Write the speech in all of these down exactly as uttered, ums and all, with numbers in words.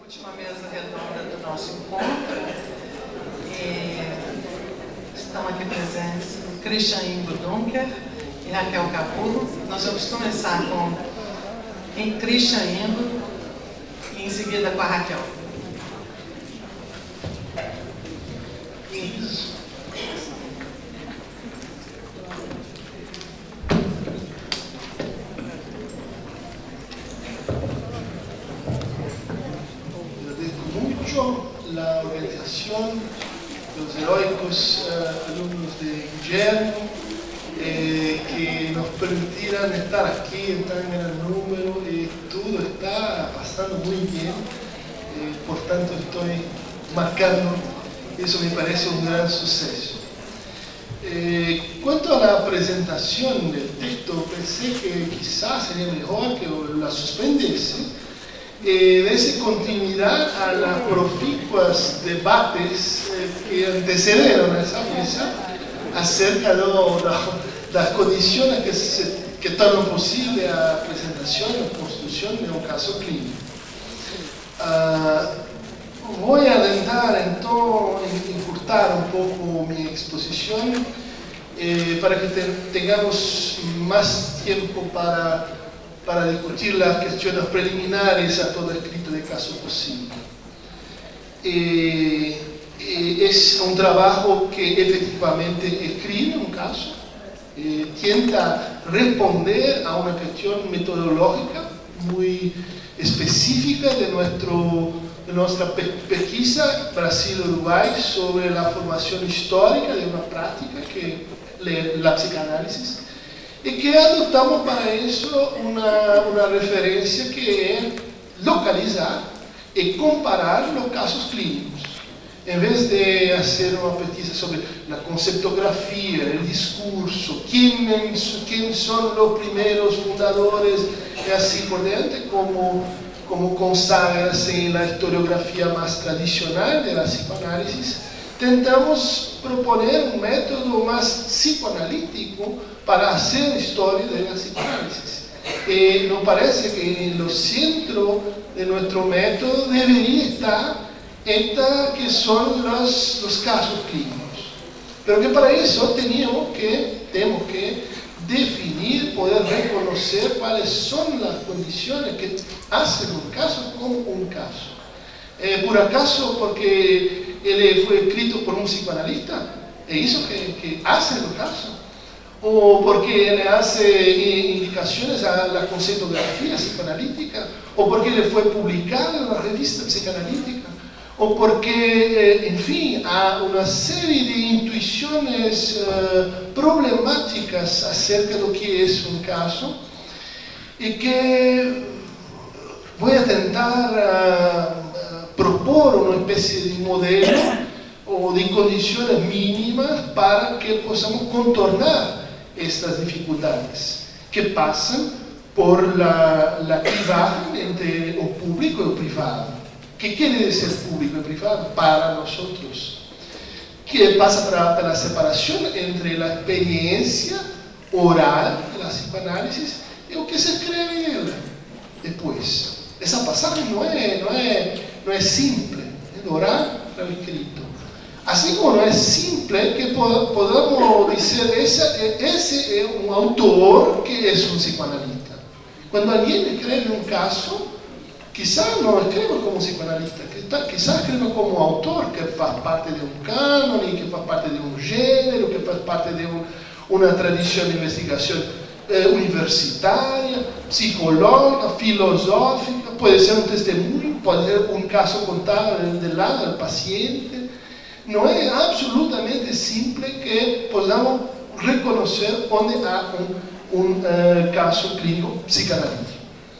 última mesa redonda do nosso encontro. E estão aqui presentes Christian Ingo Dunker e Raquel Capulo. Nós vamos começar com em Christian Ingo e em seguida com a Raquel. Isso. La organización, los heroicos uh, alumnos de Guillermo, eh, que nos permitieran estar aquí en tan gran número. Eh, todo está pasando muy bien, eh, por tanto estoy marcando, eso me parece un gran suceso. Eh, cuanto a la presentación del texto, pensé que quizás sería mejor que la suspendiese. Eh, dese continuidad a las proficuas debates eh, que antecedieron a esa mesa acerca de las condiciones que, se, que tornan posible a presentación y construcción de un caso clínico. Uh, voy a adentrar en todo, en, encurtar un poco mi exposición eh, para que te, tengamos más tiempo para para discutir las cuestiones preliminares a todo escrito de caso posible. Eh, eh, es un trabajo que efectivamente escribe un caso, eh, tienta responder a una cuestión metodológica muy específica de, nuestro, de nuestra pesquisa Brasil-Uruguay sobre la formación histórica de una práctica que es la psicanálisis. Y que adoptamos para eso una, una referencia que es localizar y comparar los casos clínicos. En vez de hacer una pesquisa sobre la conceptografía, el discurso, quién, quién son los primeros fundadores y así por diante, como, como consagra en la historiografía más tradicional de la psicoanálisis, tentamos proponer un método más psicoanalítico para hacer historia de la psicoanálisis. Eh, nos parece que en los centros de nuestro método debería estar esta que son los, los casos clínicos. Pero que para eso teníamos que, tenemos que definir, poder reconocer cuáles son las condiciones que hacen un caso como un caso. Eh, ¿Por acaso porque él fue escrito por un psicoanalista? ¿E hizo que, que hace el caso? ¿O porque le hace indicaciones a la conceptografía psicoanalítica? ¿O porque le fue publicado en una revista psicoanalítica? ¿O porque, eh, en fin, a una serie de intuiciones eh, problemáticas acerca de lo que es un caso? Y que voy a intentar uh, propor una especie de modelo o de condiciones mínimas para que podamos contornar estas dificultades que pasan por la, la clivaje entre lo público y lo privado. ¿Qué quiere decir público y privado para nosotros? Que pasa por la separación entre la experiencia oral de la psicoanálisis y lo que se escribe en ella después. Esa pasaje no es, no es, no es simple, el oral y el escrito. Así como no es simple que podamos decir ese, ese es un autor que es un psicoanalista. Cuando alguien escribe un caso, quizás no escribe como psicoanalista, quizás escribe como autor, que faz parte de un canon, que faz parte de un género, que faz parte de un, una tradición de investigación eh, universitaria, psicológica, filosófica, puede ser un testimonio, puede ser un caso contado del lado del paciente. No es absolutamente simple que podamos reconocer donde hay un, un uh, caso clínico psicanalítico.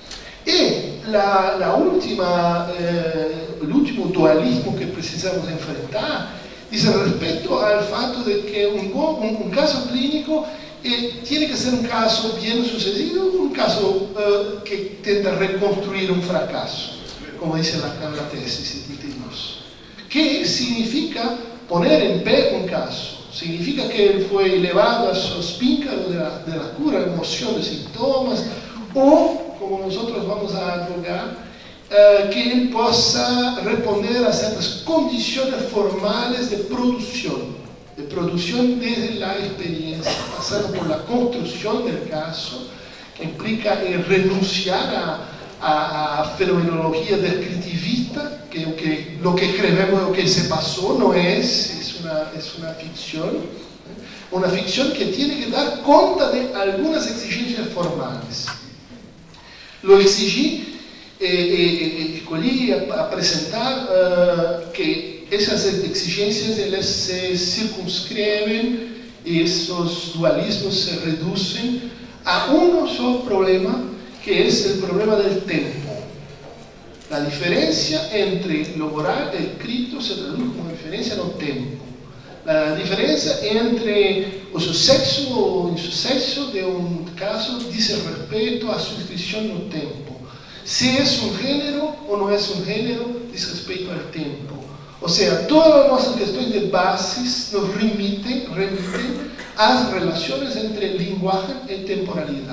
Y la, la última, eh, el último dualismo que precisamos enfrentar dice respecto al fato de que un, un, un caso clínico eh, tiene que ser un caso bien sucedido, un caso eh, que intenta reconstruir un fracaso, como dice la, la tesis setenta y dos. ¿Qué significa poner en pie un caso? Significa que él fue elevado a los píncaros de la, de la cura, emociones, síntomas, o, como nosotros vamos a advogar, eh, que él possa responder a ciertas condiciones formales de producción, de producción desde la experiencia, pasando por la construcción del caso, que implica eh, renunciar a, a, a fenomenología descriptivista, que, que lo que creemos, lo que se pasó, no es, es una, es una ficción, ¿eh? Una ficción que tiene que dar cuenta de algunas exigencias formales. Lo exigí, eh, eh, escolhi a, a presentar uh, que esas exigencias elas se circunscriben y esos dualismos se reducen a un solo problema, que es el problema del tiempo. La diferencia entre lo oral y el escrito se traduce como diferencia no tiempo. La diferencia entre o suceso o insuceso de un caso dice respecto a su inscripción no tiempo. Si es un género o no es un género, dice respecto al tiempo. O sea, todas nuestras cuestiones de bases nos remiten, remiten a las relaciones entre lenguaje y temporalidad.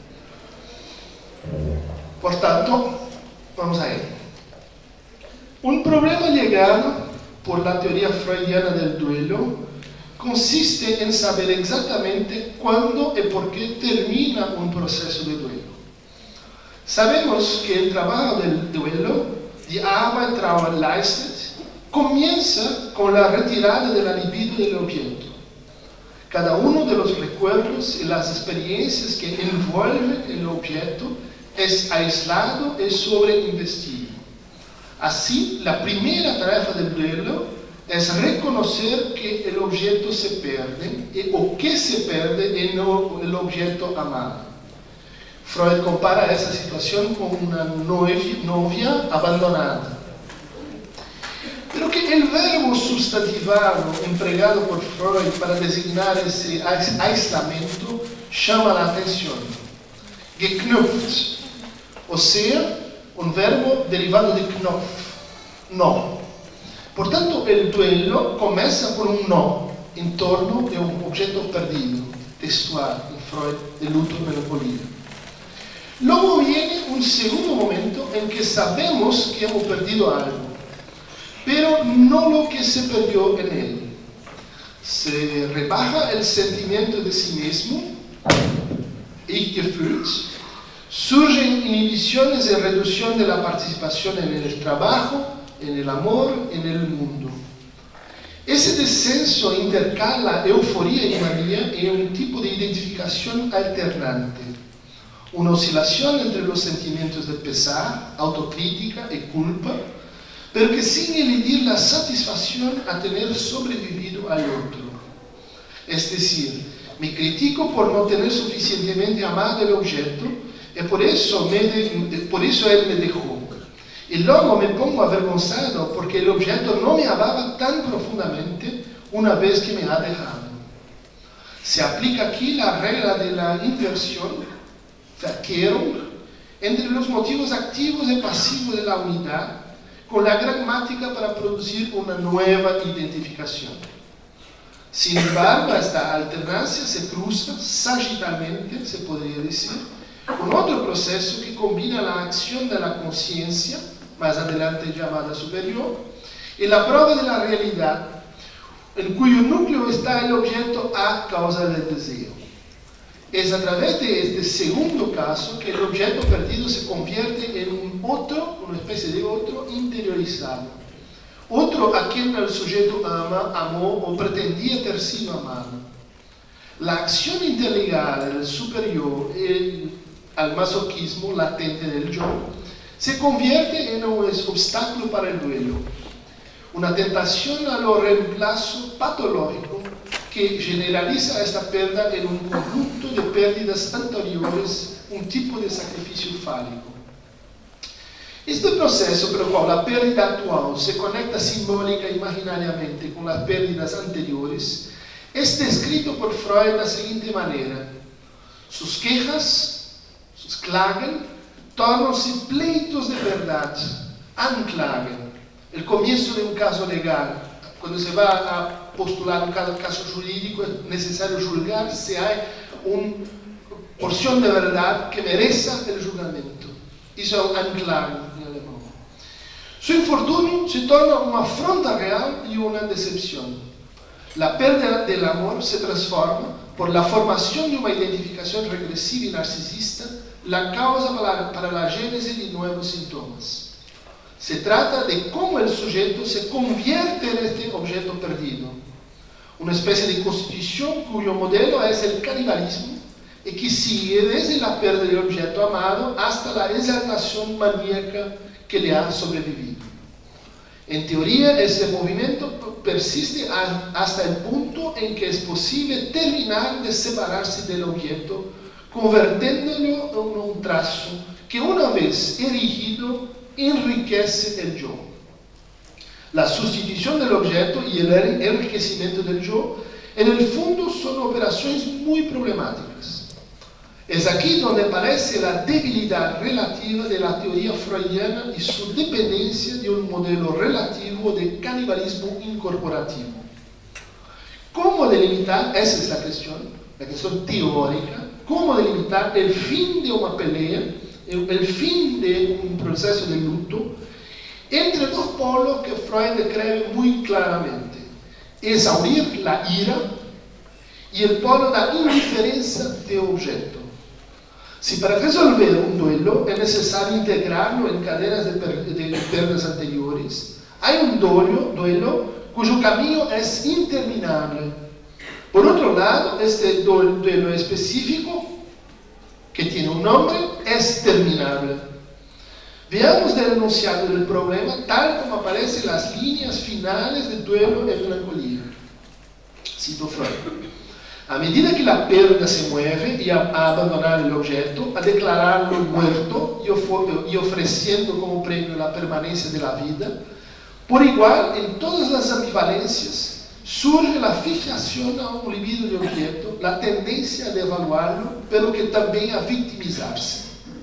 Por tanto, vamos a ello. Un problema llegado por la teoría freudiana del duelo consiste en saber exactamente cuándo y por qué termina un proceso de duelo. Sabemos que el trabajo del duelo, die Arbeit comienza con la retirada de la libido del objeto. Cada uno de los recuerdos y las experiencias que envuelven el objeto es aislado y sobreinvestido. Así, la primera tarefa del duelo es reconocer que el objeto se pierde y, o que se pierde en el objeto amado. Freud compara esa situación con una novia, novia abandonada. Pero que el verbo sustantivado empleado por Freud para designar ese aislamiento llama la atención. Geknüpft, o sea, un verbo derivado de knopf, no. Por tanto, el duelo comienza por un no en torno de un objeto perdido, textual en Freud, de luto y melancolía. Luego viene un segundo momento en que sabemos que hemos perdido algo, pero no lo que se perdió en él. Se rebaja el sentimiento de sí mismo, Ich-Gefühl, surgen inhibiciones de reducción de la participación en el trabajo, en el amor, en el mundo. Ese descenso intercala euforía y manía en un tipo de identificación alternante, una oscilación entre los sentimientos de pesar, autocrítica y culpa, pero que sin eludir la satisfacción a tener sobrevivido al otro. Es decir, me critico por no tener suficientemente amado el objeto y por eso, me de, por eso él me dejó. Y luego me pongo avergonzado porque el objeto no me amaba tan profundamente una vez que me ha dejado. Se aplica aquí la regla de la inversión, Verkehrung, entre los motivos activos y pasivos de la unidad, con la gramática para producir una nueva identificación. Sin embargo, esta alternancia se cruza sagitalmente, se podría decir, con otro proceso que combina la acción de la conciencia, más adelante llamada superior, y la prueba de la realidad, en cuyo núcleo está el objeto a causa del deseo. Es a través de este segundo caso que el objeto perdido se convierte en un otro, una especie de otro interiorizado. Otro a quien el sujeto ama, amó o pretendía ter sido amado. La acción interligada del superior el, al masoquismo latente del yo se convierte en un obstáculo para el duelo. Una tentación a lo reemplazo patológico que generaliza esta pérdida en un conjunto de pérdidas anteriores, un tipo de sacrificio fálico. Este proceso, por el cual la pérdida actual se conecta simbólica e imaginariamente con las pérdidas anteriores, es descrito por Freud de la siguiente manera: sus quejas, sus klagen, tornam-se pleitos de verdad, Anklagen, el comienzo de un caso legal. Cuando se va a postular un caso jurídico es necesario juzgar si hay una porción de verdad que merezca el juzgamiento. Eso es un Anklagen en alemán. Su infortunio se torna una afronta real y una decepción. La pérdida del amor se transforma, por la formación de una identificación regresiva y narcisista, la causa para, para la génesis de nuevos síntomas. Se trata de cómo el sujeto se convierte en este objeto perdido. Una especie de constitución cuyo modelo es el canibalismo y que sigue desde la pérdida del objeto amado hasta la exaltación maníaca que le ha sobrevivido. En teoría, este movimiento persiste hasta el punto en que es posible terminar de separarse del objeto, convirtiéndolo en un trazo que, una vez erigido, enriquece el yo. La sustitución del objeto y el enriquecimiento del yo, en el fondo, son operaciones muy problemáticas. Es aquí donde aparece la debilidad relativa de la teoría freudiana y su dependencia de un modelo relativo de canibalismo incorporativo. ¿Cómo delimitar? Esa es la cuestión, la cuestión teórica. ¿Cómo delimitar el fin de una pelea, el, el fin de un proceso de luto, entre dos polos que Freud describe muy claramente? Exaurir la ira y el polo de la indiferencia de objeto. Si para resolver un duelo es necesario integrarlo en cadenas de, per de pérdidas anteriores, hay un duelo, duelo cuyo camino es interminable. Por otro lado, este duelo específico, que tiene un nombre, es terminable. Veamos el enunciado del problema tal como aparecen en las líneas finales del duelo en melancolía. Cito Freud. A medida que la pérdida se mueve y a, a abandonar el objeto, a declararlo muerto y, of y ofreciendo como premio la permanencia de la vida, por igual, en todas las ambivalencias, surge la fijación a un libido de objeto, la tendencia a devaluarlo, pero que también a victimizarse.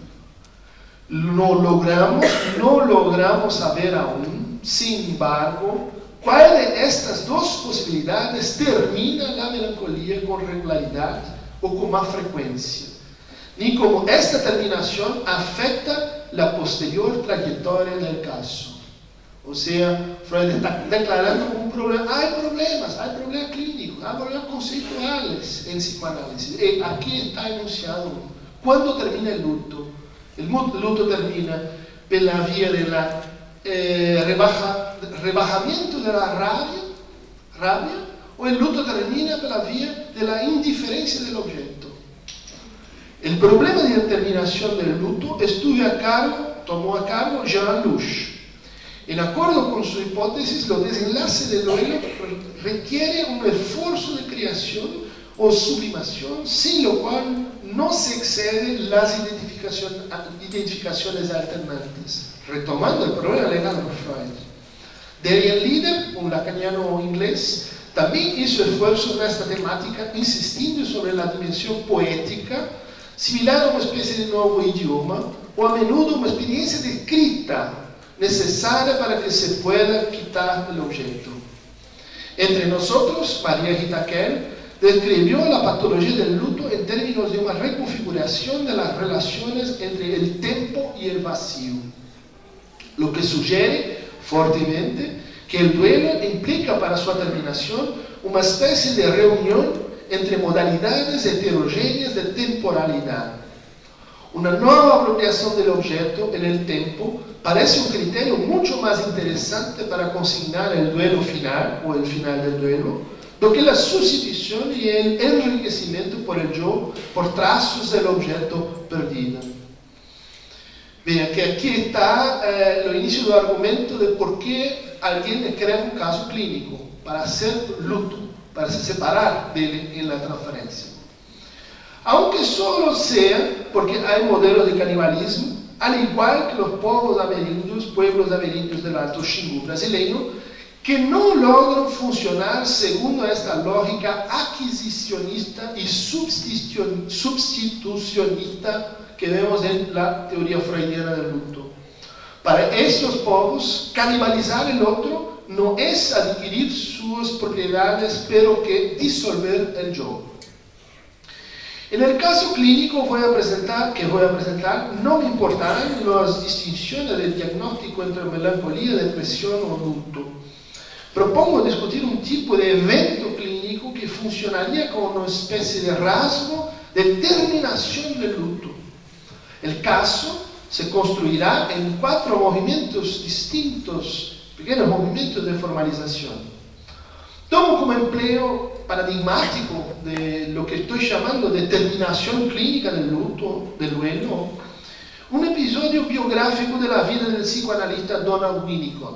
No logramos, no logramos saber aún, sin embargo, ¿cuál de estas dos posibilidades termina la melancolía con regularidad o con más frecuencia? Ni cómo esta terminación afecta la posterior trayectoria del caso. O sea, Freud está declarando un problema. Hay problemas, hay problemas clínicos, hay problemas conceptuales en psicoanálisis. Y aquí está enunciado. ¿Cuándo termina el luto? El luto termina por la vía de la eh, rebaja, rebajamiento de la rabia, rabia, o el luto termina por la vía de la indiferencia del objeto. El problema de determinación del luto estuvo a cargo, tomó a cargo Jean Luch. En acuerdo con su hipótesis, los desenlaces del duelo requiere un esfuerzo de creación o sublimación, sin lo cual no se exceden las identificación, identificaciones alternantes. Retomando el problema legal de Freud. Darian Lieder, un lacaniano inglés, también hizo esfuerzos en esta temática, insistiendo sobre la dimensión poética, similar a una especie de nuevo idioma, o a menudo una experiencia de escrita necesaria para que se pueda quitar el objeto. Entre nosotros, María Rita Kell describió la patología del luto en términos de una reconfiguración de las relaciones entre el tiempo y el vacío, lo que sugiere fuertemente que el duelo implica para su terminación una especie de reunión entre modalidades heterogéneas de temporalidad. Una nueva apropiación del objeto en el tiempo parece un criterio mucho más interesante para consignar el duelo final o el final del duelo, do que la sustitución y el enriquecimiento por el yo, por trazos del objeto perdido. Vean que aquí está eh, el inicio del argumento de por qué alguien crea un caso clínico, para hacer luto, para se separar de él en la transferencia. Aunque solo sea porque hay modelos de canibalismo, al igual que los pueblos ameríndios, pueblos ameríndios del Alto Xingu brasileño, que no logran funcionar según esta lógica adquisicionista y sustitucionista que vemos en la teoría freudiana del luto. Para estos pueblos, canibalizar el otro no es adquirir sus propiedades, pero que disolver el yo. En el caso clínico voy a presentar, que voy a presentar, no me importarán las distinciones del diagnóstico entre melancolía, depresión o luto. Propongo discutir un tipo de evento clínico que funcionaría como una especie de rasgo de terminación del luto. El caso se construirá en cuatro movimientos distintos, pequeños movimientos de formalización. Tomo como empleo paradigmático de lo que estoy llamando determinación clínica del luto, del duelo, un episodio biográfico de la vida del psicoanalista Donald Winnicott.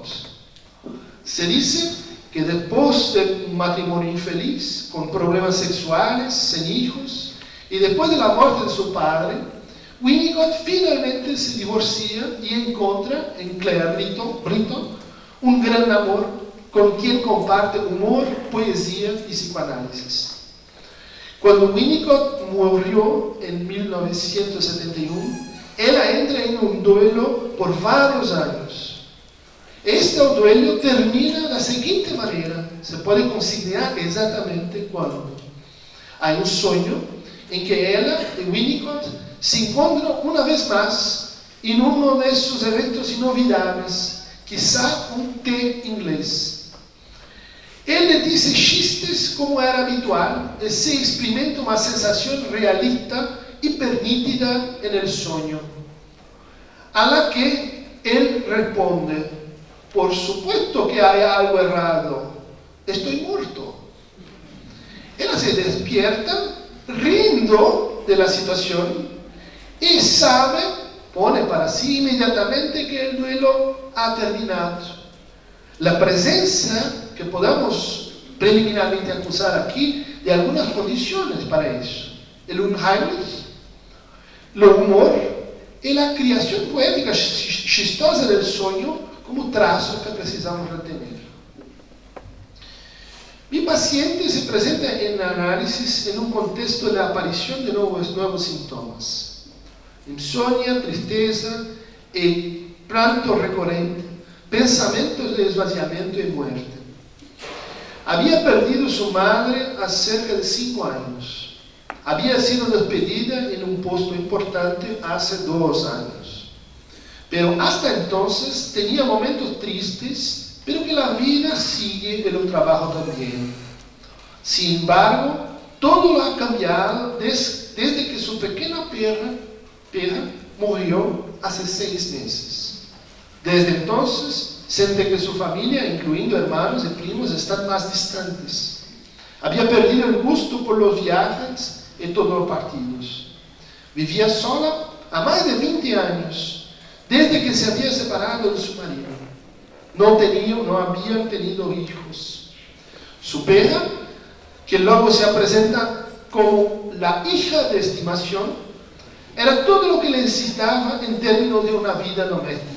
Se dice que después de un matrimonio infeliz, con problemas sexuales, sin hijos, y después de la muerte de su padre, Winnicott finalmente se divorcia y encuentra en Claire Britton un gran amor con quien comparte humor, poesía y psicoanálisis. Cuando Winnicott murió en mil novecientos setenta y uno, ella entra en un duelo por varios años. Este duelo termina de la siguiente manera, se puede consignar exactamente cuando. Hay un sueño en que ella y Winnicott se encuentran una vez más en uno de esos eventos inolvidables, quizá un té inglés. Él le dice chistes como era habitual y se experimenta una sensación realista y pernítida en el sueño, a la que él responde: por supuesto que hay algo errado, estoy muerto. Ella se despierta riendo de la situación y sabe, pone para sí inmediatamente que el duelo ha terminado. La presencia que podamos preliminarmente acusar aquí de algunas condiciones para eso: el Unheimlich, el humor y la creación poética chistosa del sueño como trazo que precisamos retener. Mi paciente se presenta en el análisis en un contexto de la aparición de nuevos, nuevos síntomas: insomnia, tristeza y pranto recurrente, pensamientos de esvaziamiento y muerte. Había perdido su madre hace cerca de cinco años. Había sido despedida en un puesto importante hace dos años. Pero hasta entonces tenía momentos tristes, pero que la vida sigue y el trabajo también. Sin embargo, todo ha cambiado des, desde que su pequeña perra, perra murió hace seis meses. Desde entonces, siente que su familia, incluyendo hermanos y primos, están más distantes. Había perdido el gusto por los viajes y todos los partidos. Vivía sola a más de veinte años, desde que se había separado de su marido. No, tenía, no habían tenido hijos. Su perra, que luego se presenta como la hija de estimación, era todo lo que le necesitaba en términos de una vida doméstica.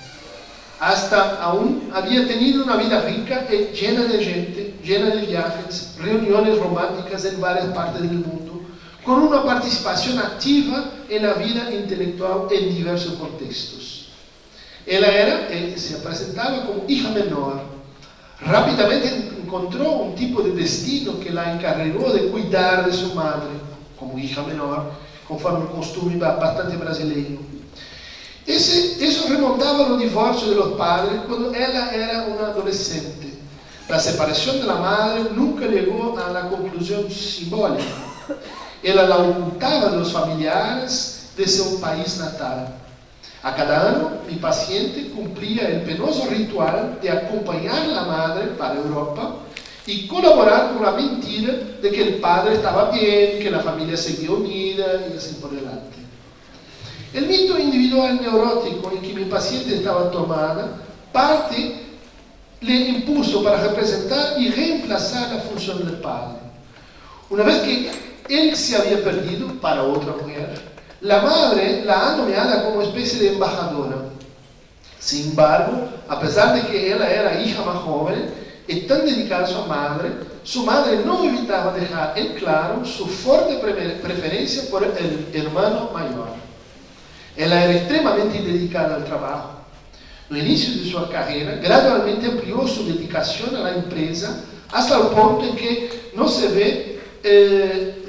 Hasta aún había tenido una vida rica y llena de gente, llena de viajes, reuniones románticas en varias partes del mundo, con una participación activa en la vida intelectual en diversos contextos. Ella era, ella se presentaba como hija menor. Rápidamente encontró un tipo de destino que la encargó de cuidar de su madre, como hija menor, conforme el costumbre bastante brasileño. Ese, eso remontaba a los divorcios de los padres cuando ella era una adolescente. La separación de la madre nunca llegó a la conclusión simbólica. Ella la ocultaba de los familiares de su país natal. A cada año, mi paciente cumplía el penoso ritual de acompañar a la madre para Europa y colaborar con la mentira de que el padre estaba bien, que la familia seguía unida y así por delante. El mito individual neurótico en que mi paciente estaba tomada, parte le impuso para representar y reemplazar la función del padre. Una vez que él se había perdido para otra mujer, la madre la ha nomeada como especie de embajadora. Sin embargo, a pesar de que ella era hija más joven y tan dedicada a su madre, su madre no evitaba dejar en claro su fuerte preferencia por el hermano mayor. Ella era extremamente dedicada al trabajo. No inicio de su carrera, gradualmente amplió su dedicación a la empresa hasta el punto en que no se ve eh,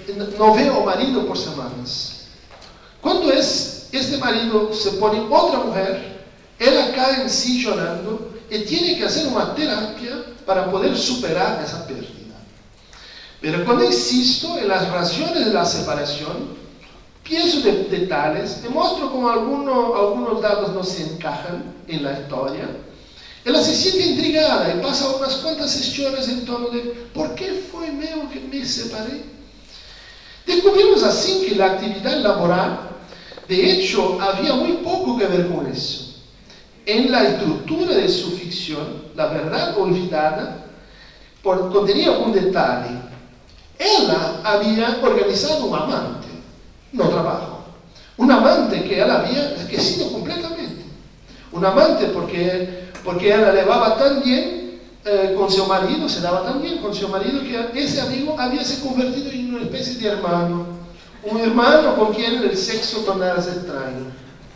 no ve al marido por semanas. Cuando es, este marido se pone otra mujer, ella cae en sí llorando y tiene que hacer una terapia para poder superar esa pérdida. Pero cuando insisto en las razones de la separación, pienso de detalles, demuestro cómo algunos, algunos datos no se encajan en la historia. Ella se siente intrigada y pasa unas cuantas sesiones en torno de ¿por qué fue mío que me separé? Descubrimos así que la actividad laboral, de hecho, había muy poco que ver con eso. En la estructura de su ficción, La verdad olvidada, por, contenía un detalle. Ella había organizado un amante, no trabajo. Un amante que ella había esquecido completamente. Un amante porque, porque ella llevaba tan bien eh, con su marido, se daba tan bien con su marido, que ese amigo había se convertido en una especie de hermano. Un hermano con quien el sexo tornase extraño.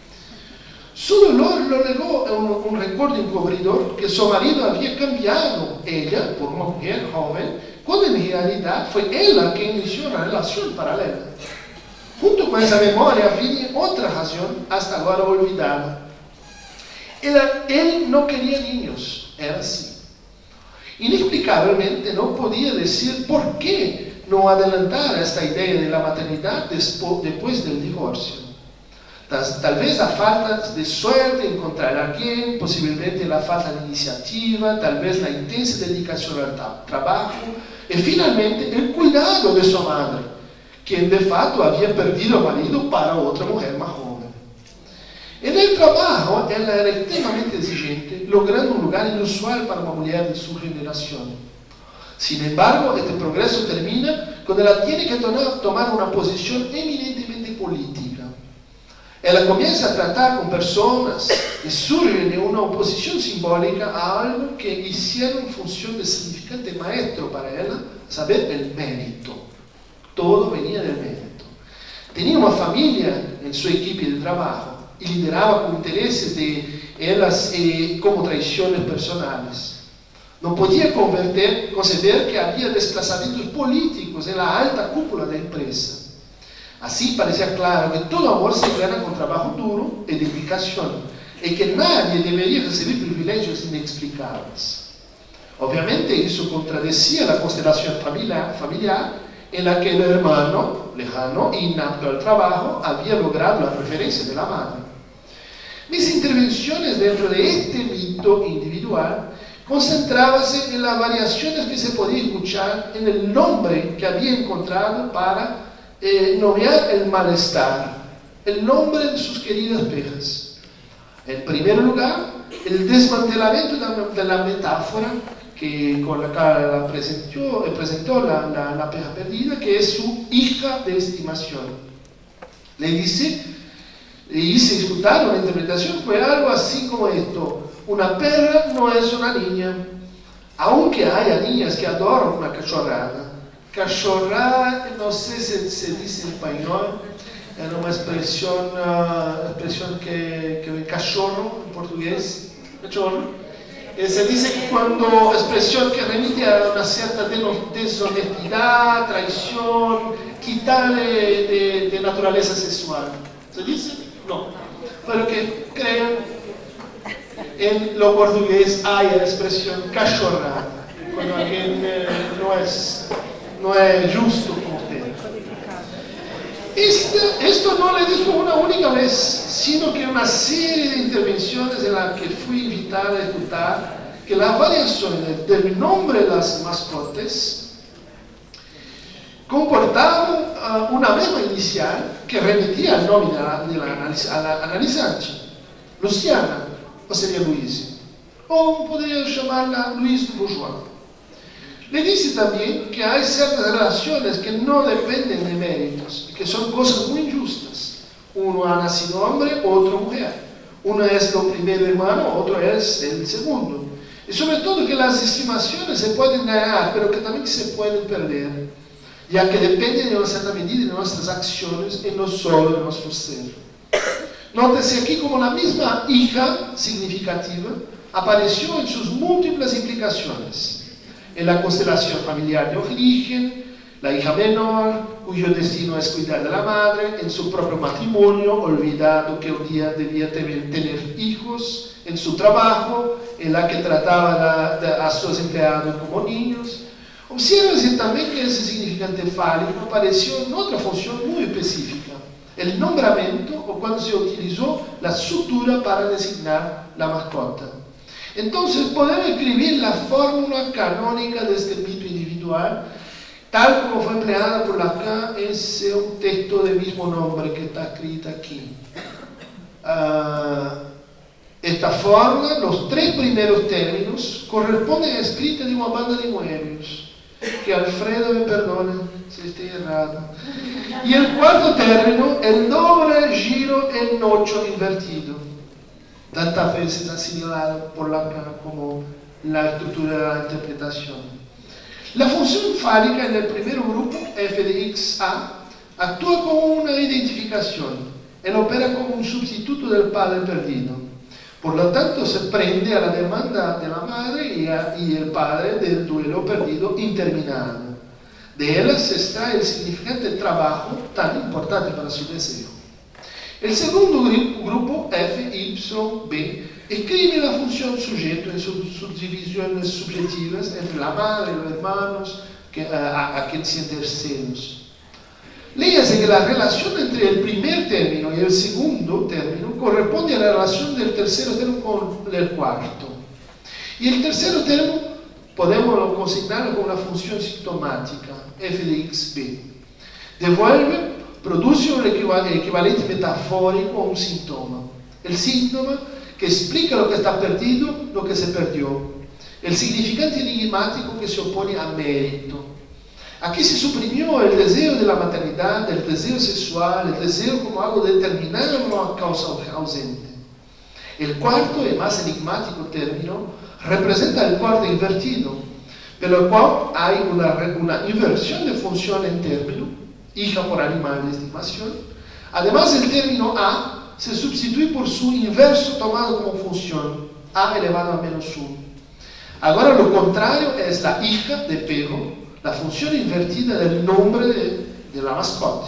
Su dolor lo negó a un, un recuerdo encubridor que su marido había cambiado ella por una mujer joven, cuando en realidad fue ella que inició una relación paralela. Junto con esa memoria viene otra razón hasta ahora olvidada. Él, él no quería niños, era así. Inexplicablemente no podía decir por qué no adelantar esta idea de la maternidad después, después del divorcio. Tal, tal vez la falta de suerte en encontrar a alguien, posiblemente la falta de iniciativa, tal vez la intensa dedicación al tra trabajo y finalmente el cuidado de su madre, quien de facto había perdido al marido para otra mujer más joven. En el trabajo, ella era extremadamente exigente, logrando un lugar inusual para una mujer de su generación. Sin embargo, este progreso termina cuando ella tiene que tomar una posición eminentemente política. Ella comienza a tratar con personas que surgen de una oposición simbólica a algo que hicieron función de significante maestro para ella, saber el mérito. Todo venía del mérito. Tenía una familia en su equipo de trabajo y lideraba con intereses de ellas eh, como traiciones personales. No podía converter, conceder que había desplazamientos políticos en la alta cúpula de la empresa. Así parecía claro que todo amor se gana con trabajo duro y dedicación, y que nadie debería recibir privilegios inexplicables. Obviamente eso contradecía la constelación familiar, familiar en la que el hermano, lejano e inapto al trabajo, había logrado la preferencia de la madre. Mis intervenciones dentro de este mito individual concentrábanse en las variaciones que se podía escuchar en el nombre que había encontrado para Eh, nombrar el malestar, el nombre de sus queridas perras. En primer lugar, el desmantelamiento de la, de la metáfora que con la cara la presentó, presentó la, la, la perra perdida, que es su hija de estimación. Le dice, le hice disfrutar una interpretación, fue algo así como esto: una perra no es una niña, aunque haya niñas que adoran una cachorrada. Cachorrada, no sé si se dice en español, era una expresión, uh, expresión que, que cachorro en portugués, cachorro. Eh, se dice que cuando expresión que remite a una cierta deshonestidad, traición, quitar de, de, de naturaleza sexual. ¿Se dice? No. Pero que crean, en lo portugués hay la expresión cachorrada, cuando alguien eh, no es... no es justo con usted. Este, esto no le dijo una única vez, sino que una serie de intervenciones en las que fui invitada a escuchar que las variaciones del nombre de las mascotas comportaban uh, una misma inicial que remitía al nombre de la, de la, a la analizante. Luciana, o sería Luis, o podría llamarla Luis Bourgeois. Le dice también que hay ciertas relaciones que no dependen de méritos, que son cosas muy injustas. Uno ha nacido hombre, otro mujer. Uno es el primer hermano, otro es el segundo. Y sobre todo que las estimaciones se pueden ganar, pero que también se pueden perder, ya que dependen de una cierta medida de nuestras acciones y no solo de nuestro ser. Nótese aquí como la misma hija significativa apareció en sus múltiples implicaciones. En la constelación familiar de origen, La hija menor, cuyo destino es cuidar de la madre en su propio matrimonio, olvidando que un día debía tener hijos, en su trabajo, en la que trataba a sus empleados como niños. Observa también que ese significante fálico apareció en otra función muy específica, el nombramiento o cuando se utilizó la sutura para designar la mascota. Entonces podemos escribir la fórmula canónica de este mito individual, tal como fue empleada por Lacan en un texto del mismo nombre que está escrito aquí. Uh, esta fórmula, los tres primeros términos, corresponden a escrita de una banda de Moebius, que Alfredo me perdone si estoy errado. Y el cuarto término, el doble giro en ocho invertido, tantas veces asimilado por Lacan como la estructura de la interpretación. La función fálica en el primer grupo, f de x a, actúa como una identificación. Él opera como un sustituto del padre perdido. Por lo tanto, se prende a la demanda de la madre y, a, y el padre del duelo perdido interminado. De él se extrae el significante trabajo tan importante para su deseo. El segundo grupo, f, y, b, escribe la función sujeto en sus subdivisiones subjetivas entre la madre y los hermanos que, a, a quien sienten celos. Léase que la relación entre el primer término y el segundo término corresponde a la relación del tercero término con el cuarto. Y el tercero término podemos consignarlo como una función sintomática, f de x b. Devuelve, produce un equivalente metafórico a un síntoma. El síntoma que explica lo que está perdido, lo que se perdió. El significante enigmático que se opone a mérito. Aquí se suprimió el deseo de la maternidad, el deseo sexual, el deseo como algo determinado, no a causa ausente. El cuarto y más enigmático término representa el cuarto invertido, pero el cual hay una, una inversión de función en término, hija por animal de estimación. Además, el término a se sustituye por su inverso tomado como función, a elevado a menos uno. Ahora lo contrario es la hija de perro, la función invertida del nombre de, de la mascota.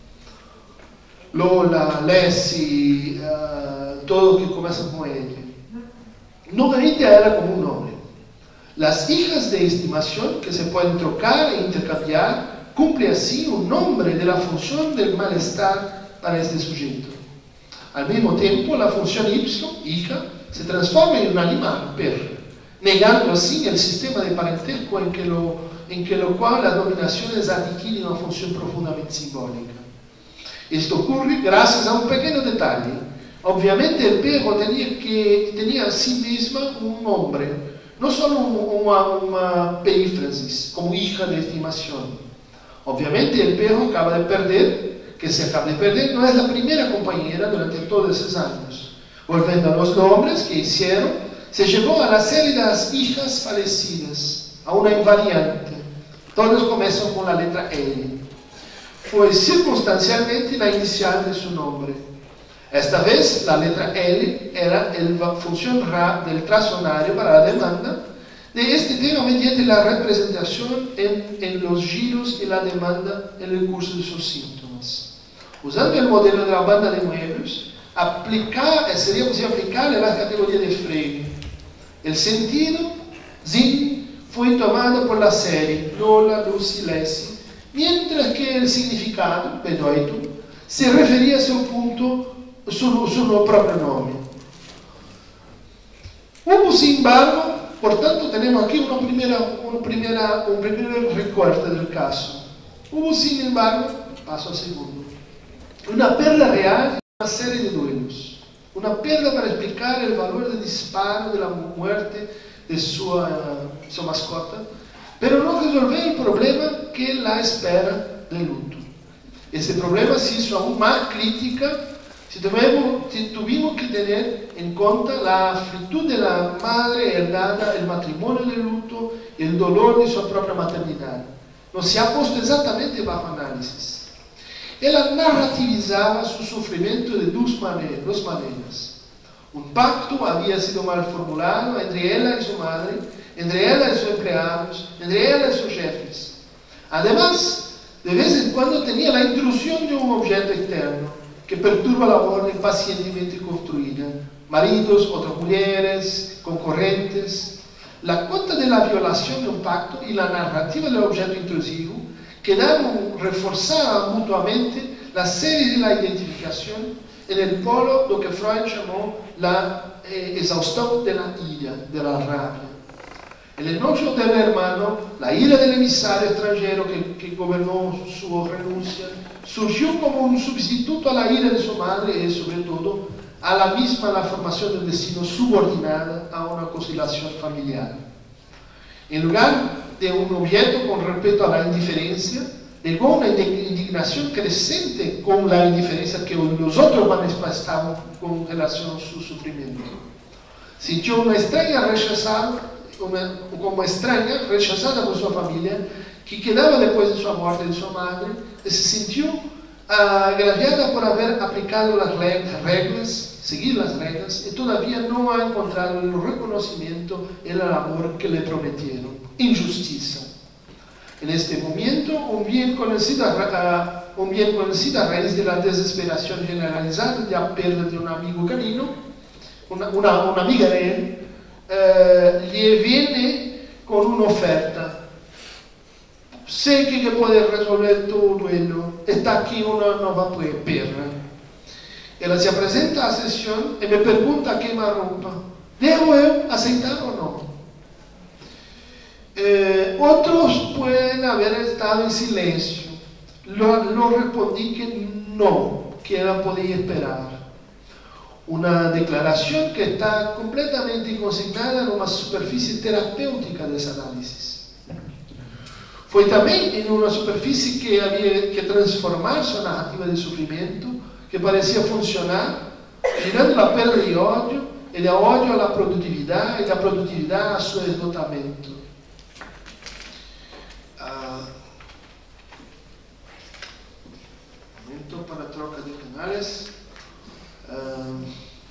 Lola, Lessie, uh, todo que comienza con ella. Nuevamente era como un nombre. Las hijas de estimación que se pueden trocar e intercambiar cumple así un nombre de la función del malestar para este sujeto. Al mismo tiempo, la función y, hija, se transforma en un animal, perro, negando así el sistema de parentesco en que lo en que lo cual las dominaciones adquieren una función profundamente simbólica. Esto ocurre gracias a un pequeño detalle. Obviamente el perro tenía, que, tenía a sí misma un nombre, no solo una, una perífrasis, como hija de estimación. Obviamente el perro acaba de perder, que se acaba de perder, no es la primera compañera durante todos esos años. Volviendo a los nombres que hicieron, se llevó a la serie de las hijas fallecidas, a una invariante. Todos comienzan con la letra L. Fue circunstancialmente la inicial de su nombre. Esta vez la letra L era la función ra del trazonario para la demanda de este tema mediante la representación en, en los giros y la demanda en el curso de sus síntomas. Usando el modelo de la banda de Moebius, aplicar, sería posible aplicarle a las categorías de Frege. El sentido, Zin, fue tomado por la serie Lola, Lucy, Lessie, mientras que el significado, Bedoito, se refería a su punto, su, su propio nombre. Hubo, sin embargo, por tanto, tenemos aquí una primera, una primera, un primer recorte del caso. Hubo, sin embargo, paso al segundo, una perla real y una serie de duelos. Una perla para explicar el valor de disparo de la muerte de su, uh, su mascota, pero no resolver el problema que la espera del luto. Ese problema se hizo aún más crítica si tuvimos, si tuvimos que tener en cuenta la aflitud de la madre heredada, el matrimonio del luto y el dolor de su propia maternidad. No se ha puesto exactamente bajo análisis. Ella narrativizaba su sufrimiento de dos maneras. Dos maneras. Un pacto había sido mal formulado entre ella y su madre, entre ella y sus empleados, entre ella y sus jefes. Además, de vez en cuando tenía la intrusión de un objeto externo que perturba la orden pacientemente construida. Maridos, otras mujeres, concurrentes. La cuenta de la violación de un pacto y la narrativa del objeto intrusivo quedaron reforzadas mutuamente la serie de la identificación en el polo lo que Freud llamó la eh, exhaustión de la ira, de la rabia. El enojo del hermano, la ira del emisario extranjero que, que gobernó su renuncia, surgió como un sustituto a la ira de su madre y sobre todo a la misma la formación del destino subordinada a una conciliación familiar. En lugar de un objeto con respecto a la indiferencia, llegó una indignación creciente con la indiferencia que los otros manifestaban con relación a su sufrimiento. Sintió una extraña rechazada, una, como extraña, rechazada por su familia, que quedaba después de su muerte de su madre, y se sintió agraviada por haber aplicado las reglas, seguir las reglas, y todavía no ha encontrado el reconocimiento y el amor que le prometieron. Injusticia. En este momento, un bien conocida, un bien conocida raíz de la desesperación generalizada de la pérdida de un amigo canino, una, una, una amiga de él, eh, le viene con una oferta. Sé que, que puede resolver tu duelo, está aquí una nueva perra. Ella se presenta a la sesión y me pregunta a quemarropa, ¿debo aceitar o no? Eh, otros pueden haber estado en silencio. Lo, lo respondí que no, que ella podía esperar. Una declaración que está completamente consignada en una superficie terapéutica de ese análisis. Fue también en una superficie que había que transformar su narrativa de sufrimiento, que parecía funcionar, girando la pérdida de odio, y de odio a la productividad, y de la productividad a su esgotamiento. Uh, momento para troca de canales. Uh,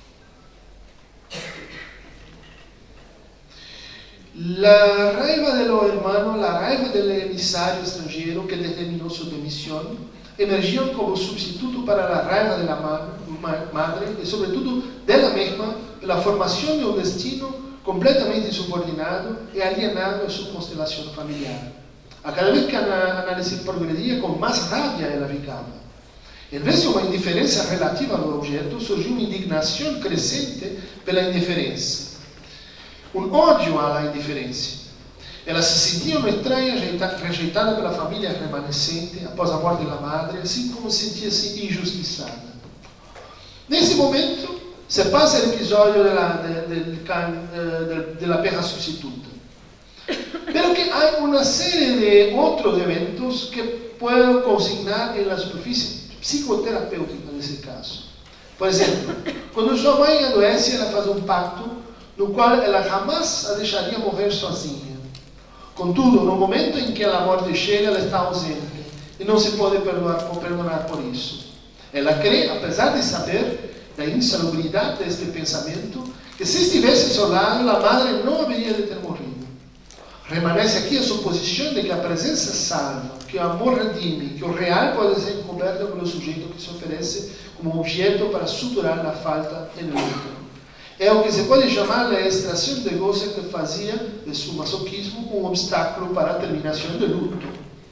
la raiva de los hermanos, la raiva del emisario extranjero que determinó su demisión, emergió como sustituto para la raiva de la ma ma madre y sobre todo de la misma, la formación de un destino completamente subordinado y alienado a su constelación familiar. A cada vez que el análisis progredía, con más rabia ella ficaba. En vez de una indiferencia relativa al objeto, surgió una indignación creciente por la indiferencia. Un odio a la indiferencia. Ella se sentía una extraña rejeitada por la familia remanescente após a muerte de la madre, así como sentía-se injustiçada. Nesse momento, se pasa el episodio de la, de, de, de, de la perra sustituta. Pero que hay una serie de otros eventos que puedo consignar en la superficie psicoterapéutica de ese caso. Por ejemplo, cuando su mãe adoece, ela faz um pacto no qual ela jamais a deixaria morrer sozinha. Contudo, no momento em que a morte chega, ela está ausente e não se pode perdoar, perdonar por isso. Ela crê, apesar de saber da insalubridade deste pensamento, que se estivesse ao seu lado, a madre não haveria de ter morrido. Remanece aqui a suposição de que a presença salva, que o amor redime, que o real pode ser encoberto pelo sujeito que se oferece como objeto para suturar a falta em outro. É o que se pode chamar a extração de gozo que fazia de seu masoquismo um obstáculo para a terminação do luto.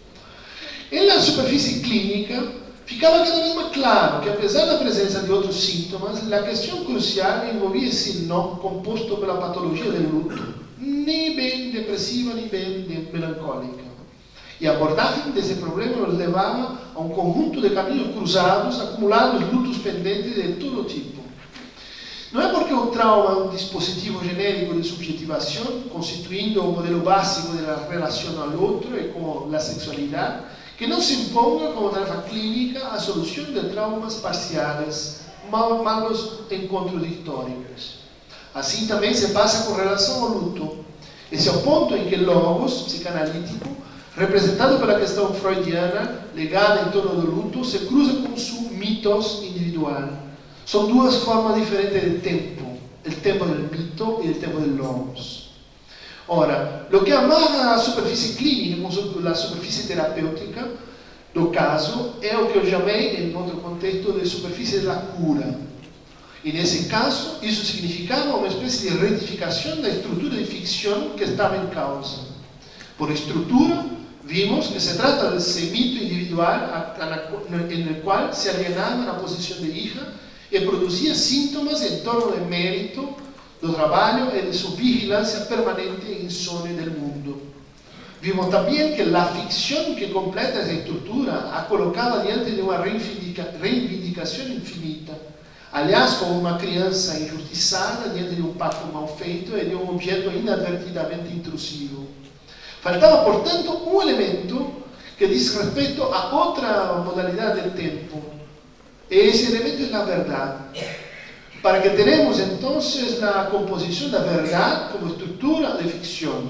Em la superfície clínica, ficava cada vez mais claro que, apesar da presença de outros sintomas, a questão crucial envolvia esse nó composto pela patologia do luto, nem bem depressiva, nem bem melancólica. E a abordagem desse problema nos levava a um conjunto de caminhos cruzados, acumulados lutos pendentes de todo tipo. Não é porque o trauma é um dispositivo genérico de subjetivação, constituindo o modelo básico da relação ao outro e com a sexualidade, que não se imponga como tarefa clínica a solução de traumas parciais, malos e contraditórios. Assim também se passa com relação ao luto. Esse é o ponto em que o logos psicanalítico, representado pela questão freudiana, legada em torno do luto, se cruza com seu mitos individual. São duas formas diferentes de tempo, o tempo do mito e o tempo do logos. Ora, lo che amarra a superfície clínica con la superfície terapêutica do caso é o que eu chamei, em outro contexto, de superfície da cura. E nesse caso, isso significava uma espécie de retificação da estrutura de ficção que estava em causa. Por estrutura, vimos que se trata desse mito individual en el qual se alienava na posição de hija e produzia sintomas em torno do mérito, do trabalho e de sua vigilância permanente e insone del mundo. Vimos também que a ficção que completa essa estrutura a colocava diante de uma reivindica, reivindicação infinita. Aliás, como uma criança injustiçada diante de um pacto mal feito e de um objeto inadvertidamente intrusivo. Faltava, portanto, um elemento que diz respeito a outra modalidade de tempo. E esse elemento é a verdade. Para que tenhamos, então, a composição da verdade como estrutura de ficção.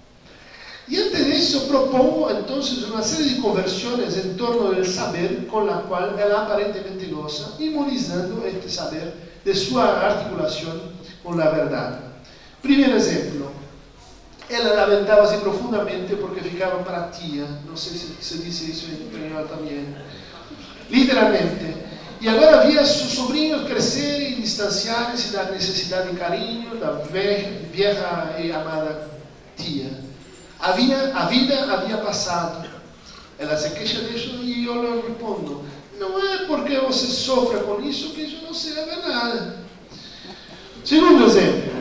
E antes disso, propongo, então, uma série de conversões em torno do saber com a qual ela aparentemente goza, imunizando este saber de sua articulação com a verdade. Primeiro exemplo. Ela lamentava-se profundamente porque ficava para a tia. Não sei se se diz isso em espanhol também. Literalmente. E agora via seus sobrinhos crescerem e distanciarem-se da necessidade de carinho da vieja e amada tia. A vida, a vida havia passado. Ela se queixa disso e eu lhe respondo: não é porque você sofra com isso que isso não será verdade. Segundo exemplo.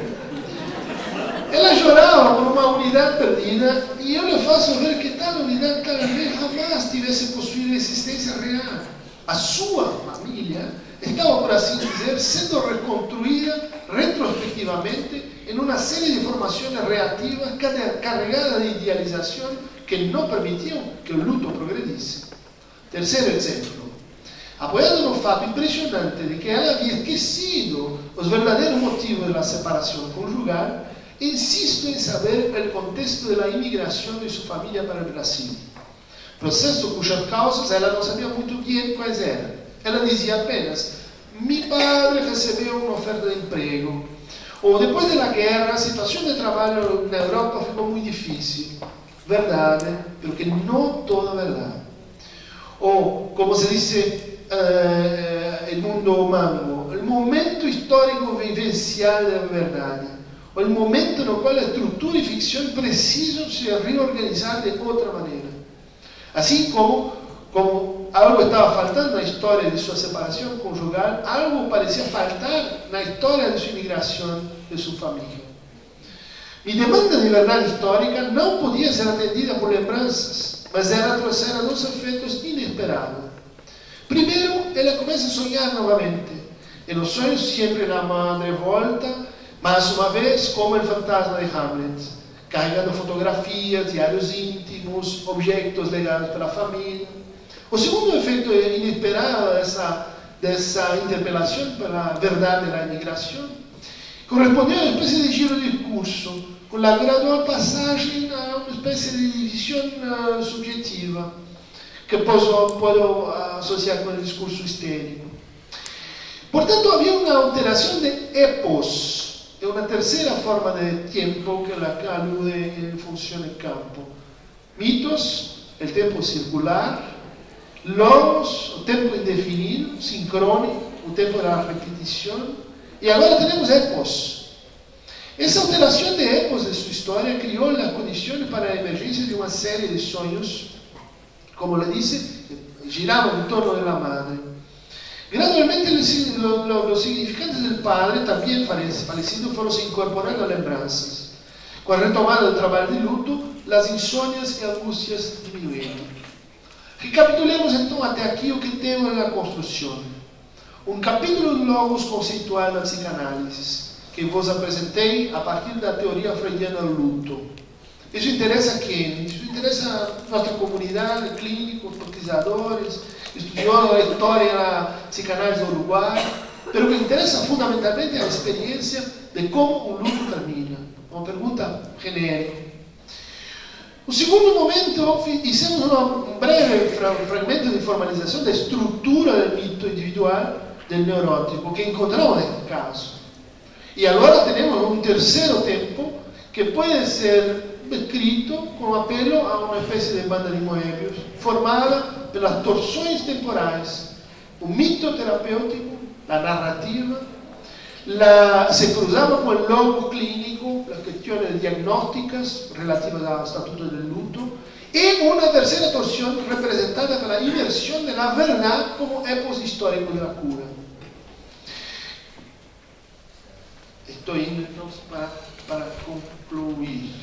Ela chorava por uma unidade perdida e eu lhe faço ver que tal unidade talvez jamais tivesse possuído existência real. A sua família estava, por assim dizer, sendo reconstruída retrospectivamente em uma série de formações reativas carregadas de idealização que não permitiam que o luto progredisse. Terceiro exemplo. Apoiado no fato impressionante de que ela havia esquecido os verdadeiros motivos da separação conjugal, insisto em saber o contexto da imigração de sua família para o Brasil. Processo cujas causas ela não sabia muito bem quais eram. Ela dizia apenas: meu padre recebeu uma oferta de emprego. Ou depois da guerra, a situação de trabalho na Europa ficou muito difícil. Verdade, mas que não toda verdade. Ou, como se diz uh, no mundo humano, o momento histórico vivencial da verdade. O momento no qual a estrutura e ficção precisam se reorganizar de outra maneira. Assim como, como algo estava faltando na história de sua separação conjugal, algo parecia faltar na história de sua imigração de sua família. Minha demanda de verdade histórica não podia ser atendida por lembranças, mas ela trouxera dois efeitos inesperados. Primeiro, ela começa a sonhar novamente. E nos sonhos sempre a madre volta, mais uma vez como o fantasma de Hamlet, carregando fotografias, diários íntimos, objetos legados pela família. O segundo efeito inesperado dessa, dessa interpelação pela verdade da imigração correspondeu a uma espécie de giro de discurso, com a gradual passagem a uma espécie de divisão uh, subjetiva, que posso, posso associar com o discurso histérico. Portanto, havia uma alteração de epos. É uma terceira forma de tempo que ela alude em função de campo. Mitos, o tempo circular, logos, o tempo indefinido, sincrônico, o tempo da repetição, e agora temos epos. Essa alteração de epos de sua história criou as condições para a emergência de uma série de sonhos, como lhe disse, giravam em torno da madre. Gradualmente los, los, los significantes del padre, también fallecido, fueron se incorporando a lembranças. Com a retomada do trabalho de luto, as insônias e angústias diminuíram. Recapitulemos então até aqui o que temos na construção. Um capítulo de logos conceitual da psicanálise, que vos apresentei a partir da teoria freudiana do luto. Isso interessa a quem? Isso interessa a nossa comunidade, clínicos, pesquisadores, estudiosos da história da psicanálise do Uruguai, mas o que interessa fundamentalmente é a experiência de como o luto termina. Uma pergunta genérica. No segundo momento, fizemos um breve fragmento de formalização da estrutura do mito individual do neurótico que encontramos neste caso. E agora temos um terceiro tempo que puede ser escrito con apelo a una especie de banda de Moebius, formada por las torsiones temporales, un mito terapéutico, la narrativa, la, se cruzaba con el logo clínico, las cuestiones diagnósticas relativas al estatuto del luto, y una tercera torsión representada por la inversión de la verdad como epos histórico de la cura. Estoy indo entonces para, para concluir.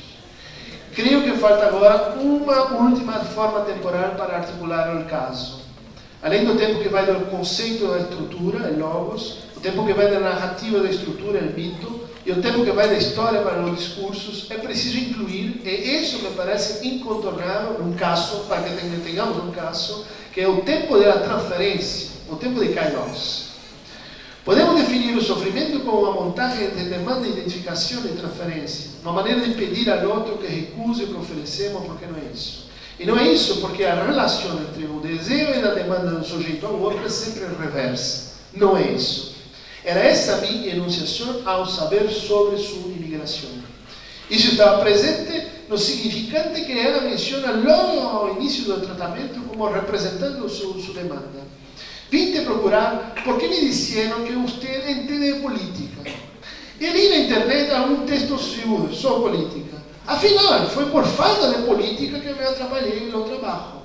Creo que falta agora uma última forma temporal para articular o caso. Além do tempo que vai do conceito da estrutura, o logos, o tempo que vai da narrativa da estrutura, o mito, e o tempo que vai da história para os discursos, é preciso incluir, e isso me parece incontornável num caso, para que tenhamos um caso, que é o tempo da transferência, o tempo de kairos. Podemos definir o sofrimento como uma montagem de demanda de identificação e transferência, uma maneira de pedir ao outro que recuse o que oferecemos porque não é isso. E não é isso porque a relação entre o desejo e a demanda do sujeito ao outro é sempre reversa. Não é isso. Era essa minha enunciação ao saber sobre sua imigração. Isso estava presente no significante que ela menciona logo ao início do tratamento como representando sua, sua demanda. Vim te procurar porque me disseram que você entende de política. E li na internet algum texto seu sobre política. Afinal, foi por falta de política que me atrapalhei no trabalho.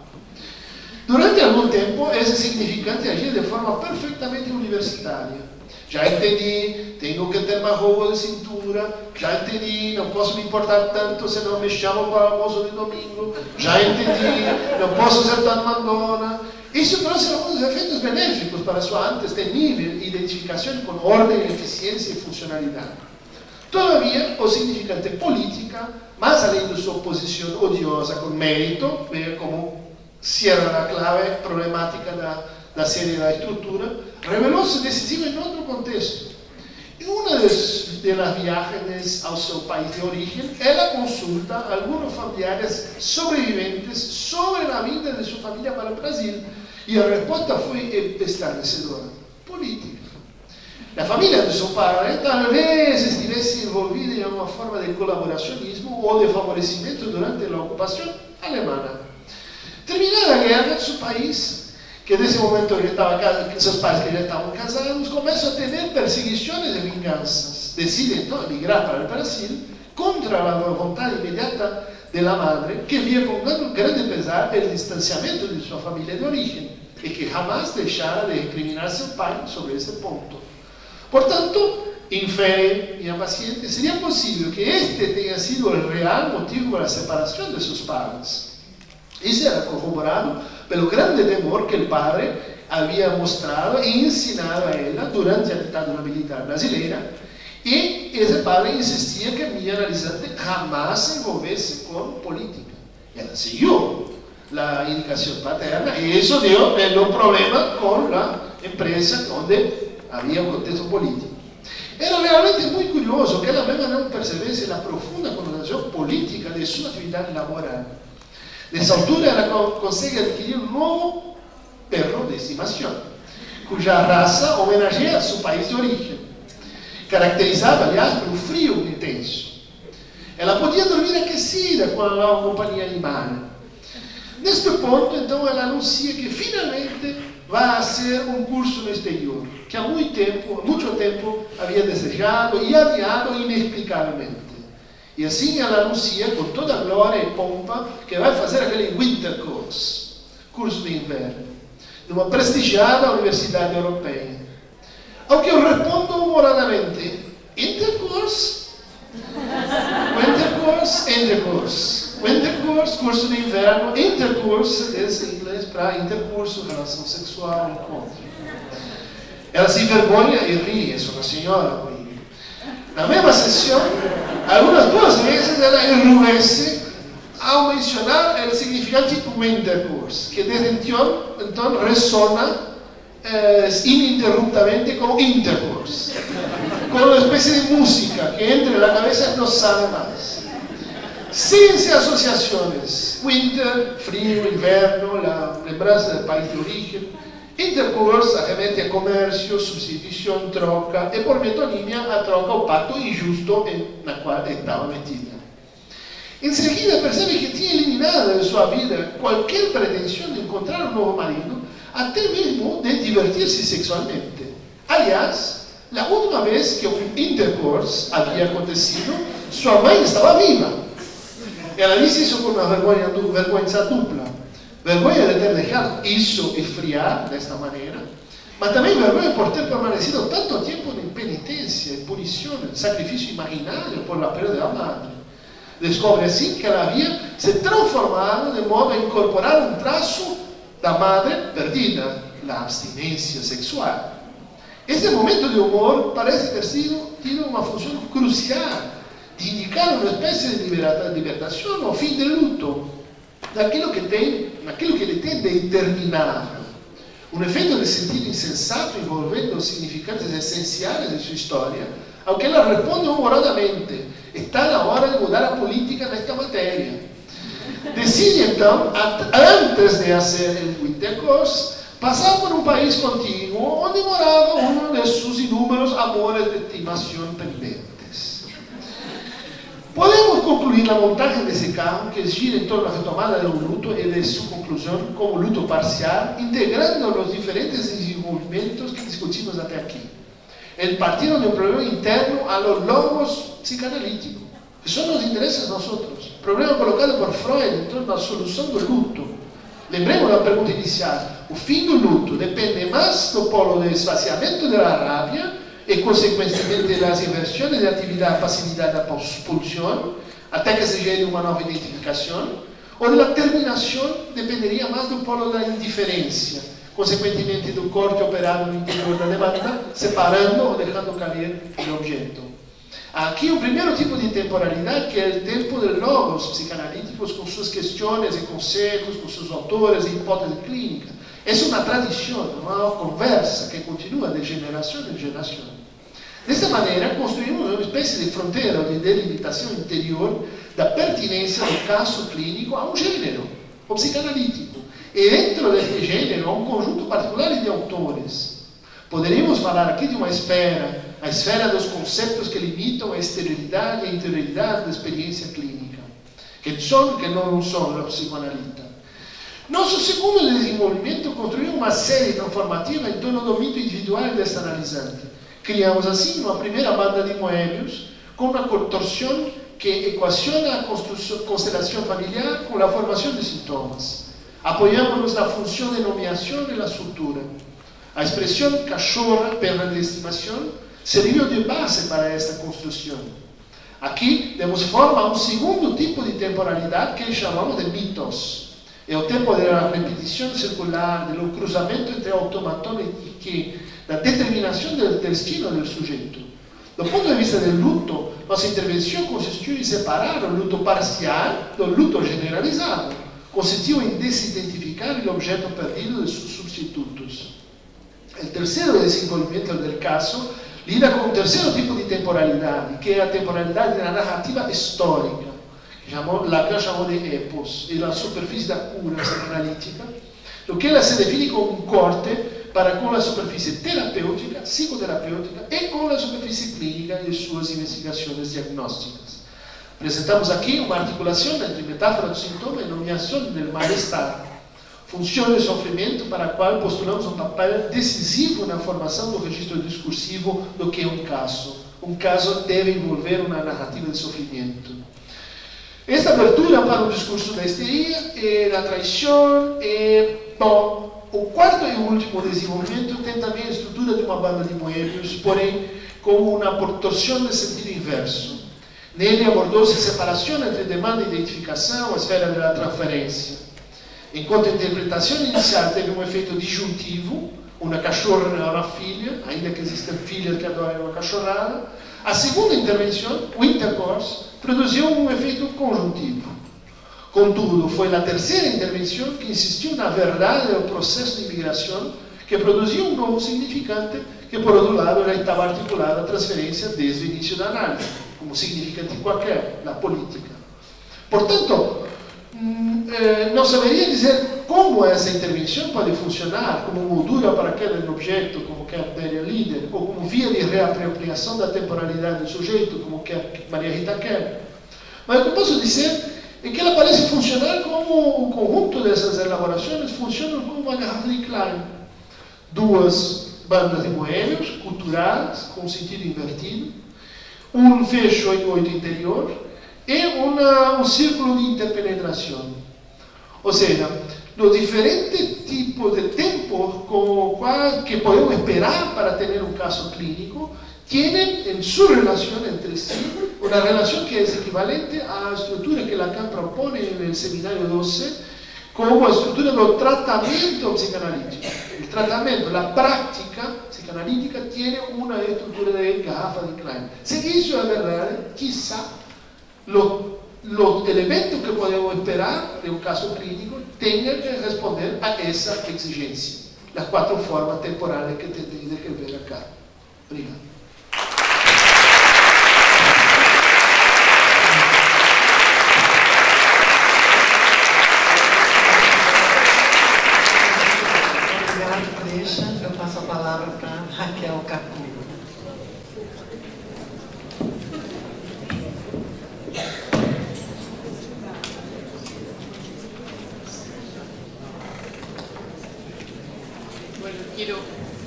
Durante algum tempo, esse significante agia de forma perfeitamente universitária. Já entendi, tenho que ter mais roubo de cintura. Já entendi, não posso me importar tanto se não me chamam para o almoço de domingo. Já entendi, não posso ser tão mandona. Isso trouxe alguns efeitos benéficos para sua antes temível identificação com ordem, eficiência e funcionalidade. Todavia, o significante política, mais além de sua posição odiosa com mérito, veja como cierra a clave problemática da, da série da estrutura, revelou-se decisivo em outro contexto. Em uma das, das viagens ao seu país de origem, ela consulta alguns familiares sobreviventes sobre a vinda de sua família para o Brasil. E a resposta foi estarrecedora: política. A família de seu pai talvez estivesse envolvida em uma forma de colaboracionismo ou de favorecimento durante a ocupação alemã. Terminada a guerra, seu país, que nesse momento ele estava, seus pais que já estavam casados, começam a ter perseguições e vinganças. Decide então emigrar para o Brasil contra a vontade imediata da madre, que via com grande pesar o distanciamento de sua família de origem e que jamais deixara de recriminar seu pai sobre esse ponto. Portanto, infere minha paciente, seria possível que este tenha sido o real motivo para a separação de seus pais. Isso era corroborado pelo grande temor que o padre havia mostrado e ensinado a ela durante a ditadura militar brasileira, e esse padre insistia que minha analisante jamais se envolvesse com política. Ela seguiu a indicação paterna e isso deu um problema com a empresa onde havia um contexto político. Era realmente muito curioso que ela mesma não percebesse a profunda conotação política de sua atividade laboral. Nessa altura, ela consegue adquirir um novo perro de estimação, cuja raça homenageia seu país de origem, caracterizado, aliás, pelo frio intenso. Ela podia dormir aquecida com a companhia animal. Neste ponto, então, ela anuncia que finalmente vai ser um curso no exterior, que há muito tempo, muito tempo havia desejado e adiado inexplicavelmente. E assim ela anuncia com toda a glória e pompa que vai fazer aquele Winter Course, curso de inverno, numa prestigiada universidade europeia. Ao que eu respondo humoradamente: Intercourse? Wintercourse, Intercourse. Wintercourse, curso de inverno. Intercourse é em inglês para intercurso, relação sexual, encontro. Ela se envergonha e ri, é uma senhora. Na mesma sessão, algumas duas vezes ela enrugece ao mencionar o significante Wintercourse, que desde então, então ressona eh, ininterruptamente com Intercourse, com uma espécie de música que entra na cabeça e não sabe mais. Síguense associações: winter, frio, inverno, a lembrança do país de origem. Intercourse remete a comércio, substituição, troca, e por metonímia a troca o pacto injusto na qual estava metida. enseguida percebe que tiene eliminada de su vida cualquier pretensión de encontrar un nuevo marido, até mesmo de divertirse sexualmente. Aliás, la última vez que un intercourse había acontecido, su mãe estaba viva. Ela disse isso com uma vergonha, vergüenza dupla. Vergonha de ter deixado isso esfriar desta maneira, mas também vergonha por ter permanecido tanto tempo em penitência, em punição, em sacrifício imaginário por la perda da madre. Descobre assim que ela havia se transformado de modo a incorporar um traço da madre perdida, a abstinência sexual. Este momento de humor parece ter sido, tido uma função crucial de indicar uma espécie de libertação ao fim do luto, daquilo que tem, naquilo que ele tem de interminável. Um efeito de sentido insensato envolvendo os significantes essenciais de sua história, ao que ela responde humoradamente: está na hora de mudar a política nesta matéria. Decide então, antes de fazer o intercourse, passar por um país contíguo onde morava um de seus inúmeros amores de estimação pendentes. Podemos concluir a montagem desse carro, que gira em torno da retomada do luto e de sua conclusão como luto parcial, integrando os diferentes desenvolvimentos que discutimos até aqui. El partido de um problema interno a los logos psicanalíticos, que só nos interessa a nós. Problema colocado por Freud em torno da solução do luto. Lembremos da pergunta inicial: o fim do luto depende mais do polo de esvaziamento da rabia e, consequentemente, das inversões de atividade, passividade da pulsão, até que se gere uma nova identificação, ou da terminação dependeria mais do polo da indiferença, consequentemente do corte operado no interior da demanda, separando ou deixando cair o objeto. Aqui o primeiro tipo de temporalidade, que é o tempo de logos psicanalíticos, com suas questões e conceitos, com seus autores e hipóteses clínicas. É uma tradição, uma conversa que continua de geração em geração. Dessa maneira, construímos uma espécie de fronteira ou de delimitação interior da pertinência do caso clínico a um gênero, o psicanalítico. E dentro deste gênero, há um conjunto particular de autores. Poderíamos falar aqui de uma esfera, a esfera dos conceitos que limitam a exterioridade e a interioridade da experiência clínica, que são, que não são, os psicoanalistas. Nosso segundo desenvolvimento construiu uma série transformativa em torno do mito individual desta analisante. Criamos assim uma primeira banda de Moebius com uma contorção que equaciona a constelação familiar com a formação de sintomas. Apoiamos-nos na função de nomeação e na estrutura. A expressão cachorra, perna de estimação, serviu de base para esta construção. Aqui demos forma a um segundo tipo de temporalidade que chamamos de mitos. É o tempo da repetição circular, do cruzamento entre automatón e que, da determinação do destino do sujeito. Do ponto de vista do luto, nossa intervenção consistiu em separar o luto parcial do luto generalizado. Consistiu em desidentificar o objeto perdido de seus substitutos. O terceiro desenvolvimento do caso lida com um terceiro tipo de temporalidade, que é a temporalidade da narrativa histórica, chamou, Lacan chamou de epos, e a superfície da cura psicanalítica, do que ela se define como um corte para com a superfície terapêutica, psicoterapêutica e com a superfície clínica de suas investigações diagnósticas. Apresentamos aqui uma articulação entre metáfora do sintoma e nomeação do mal-estar, função de sofrimento para a qual postulamos um papel decisivo na formação do registro discursivo do que é um caso. Um caso deve envolver uma narrativa de sofrimento. Esta abertura para o discurso da histeria e da traição é, bom, o quarto e último desenvolvimento tem também a estrutura de uma banda de Moebius, porém com uma proporção de sentido inverso. Nele abordou-se a separação entre demanda e identificação, a esfera da transferência. Enquanto a interpretação inicial teve um efeito disjuntivo, uma cachorra não é uma filha, ainda que existam filhas que adoram uma cachorrada, a segunda intervenção, o intercourse, produziu um efeito conjuntivo. Contudo, foi a terceira intervenção que insistiu na verdade do processo de imigração, que produziu um novo significante que, por outro lado, já estava articulada a transferência desde o início da análise, como significante qualquer, na política. Portanto, não saberia dizer como essa intervenção pode funcionar como moldura para aquele objeto, como quer Delia Líder, ou como via de reapropriação da temporalidade do sujeito, como quer Maria Rita quer. Mas o que posso dizer en que ela parece funcionar como o conjunto dessas elaborações funcionam como uma garrafa de Klein. Duas bandas de boêmios culturais com sentido invertido, um fecho em oito interior e uma, um círculo de interpenetração. Ou seja, los diferentes tipos de tiempo con cual que podemos esperar para tener un caso clínico tienen en su relación entre sí una relación que es equivalente a la estructura que Lacan propone en el seminario doce como estructura del tratamiento psicanalítico. El tratamiento, la práctica psicanalítica tiene una estructura de garrafa de Klein. Si eso es verdad, quizá los, los elementos que podemos esperar de un caso clínico tengan que responder a esa exigencia. Las cuatro formas temporales que tendría que ver acá. Obrigado. Eu passo a palavra para Raquel Capullo. Bueno, quiero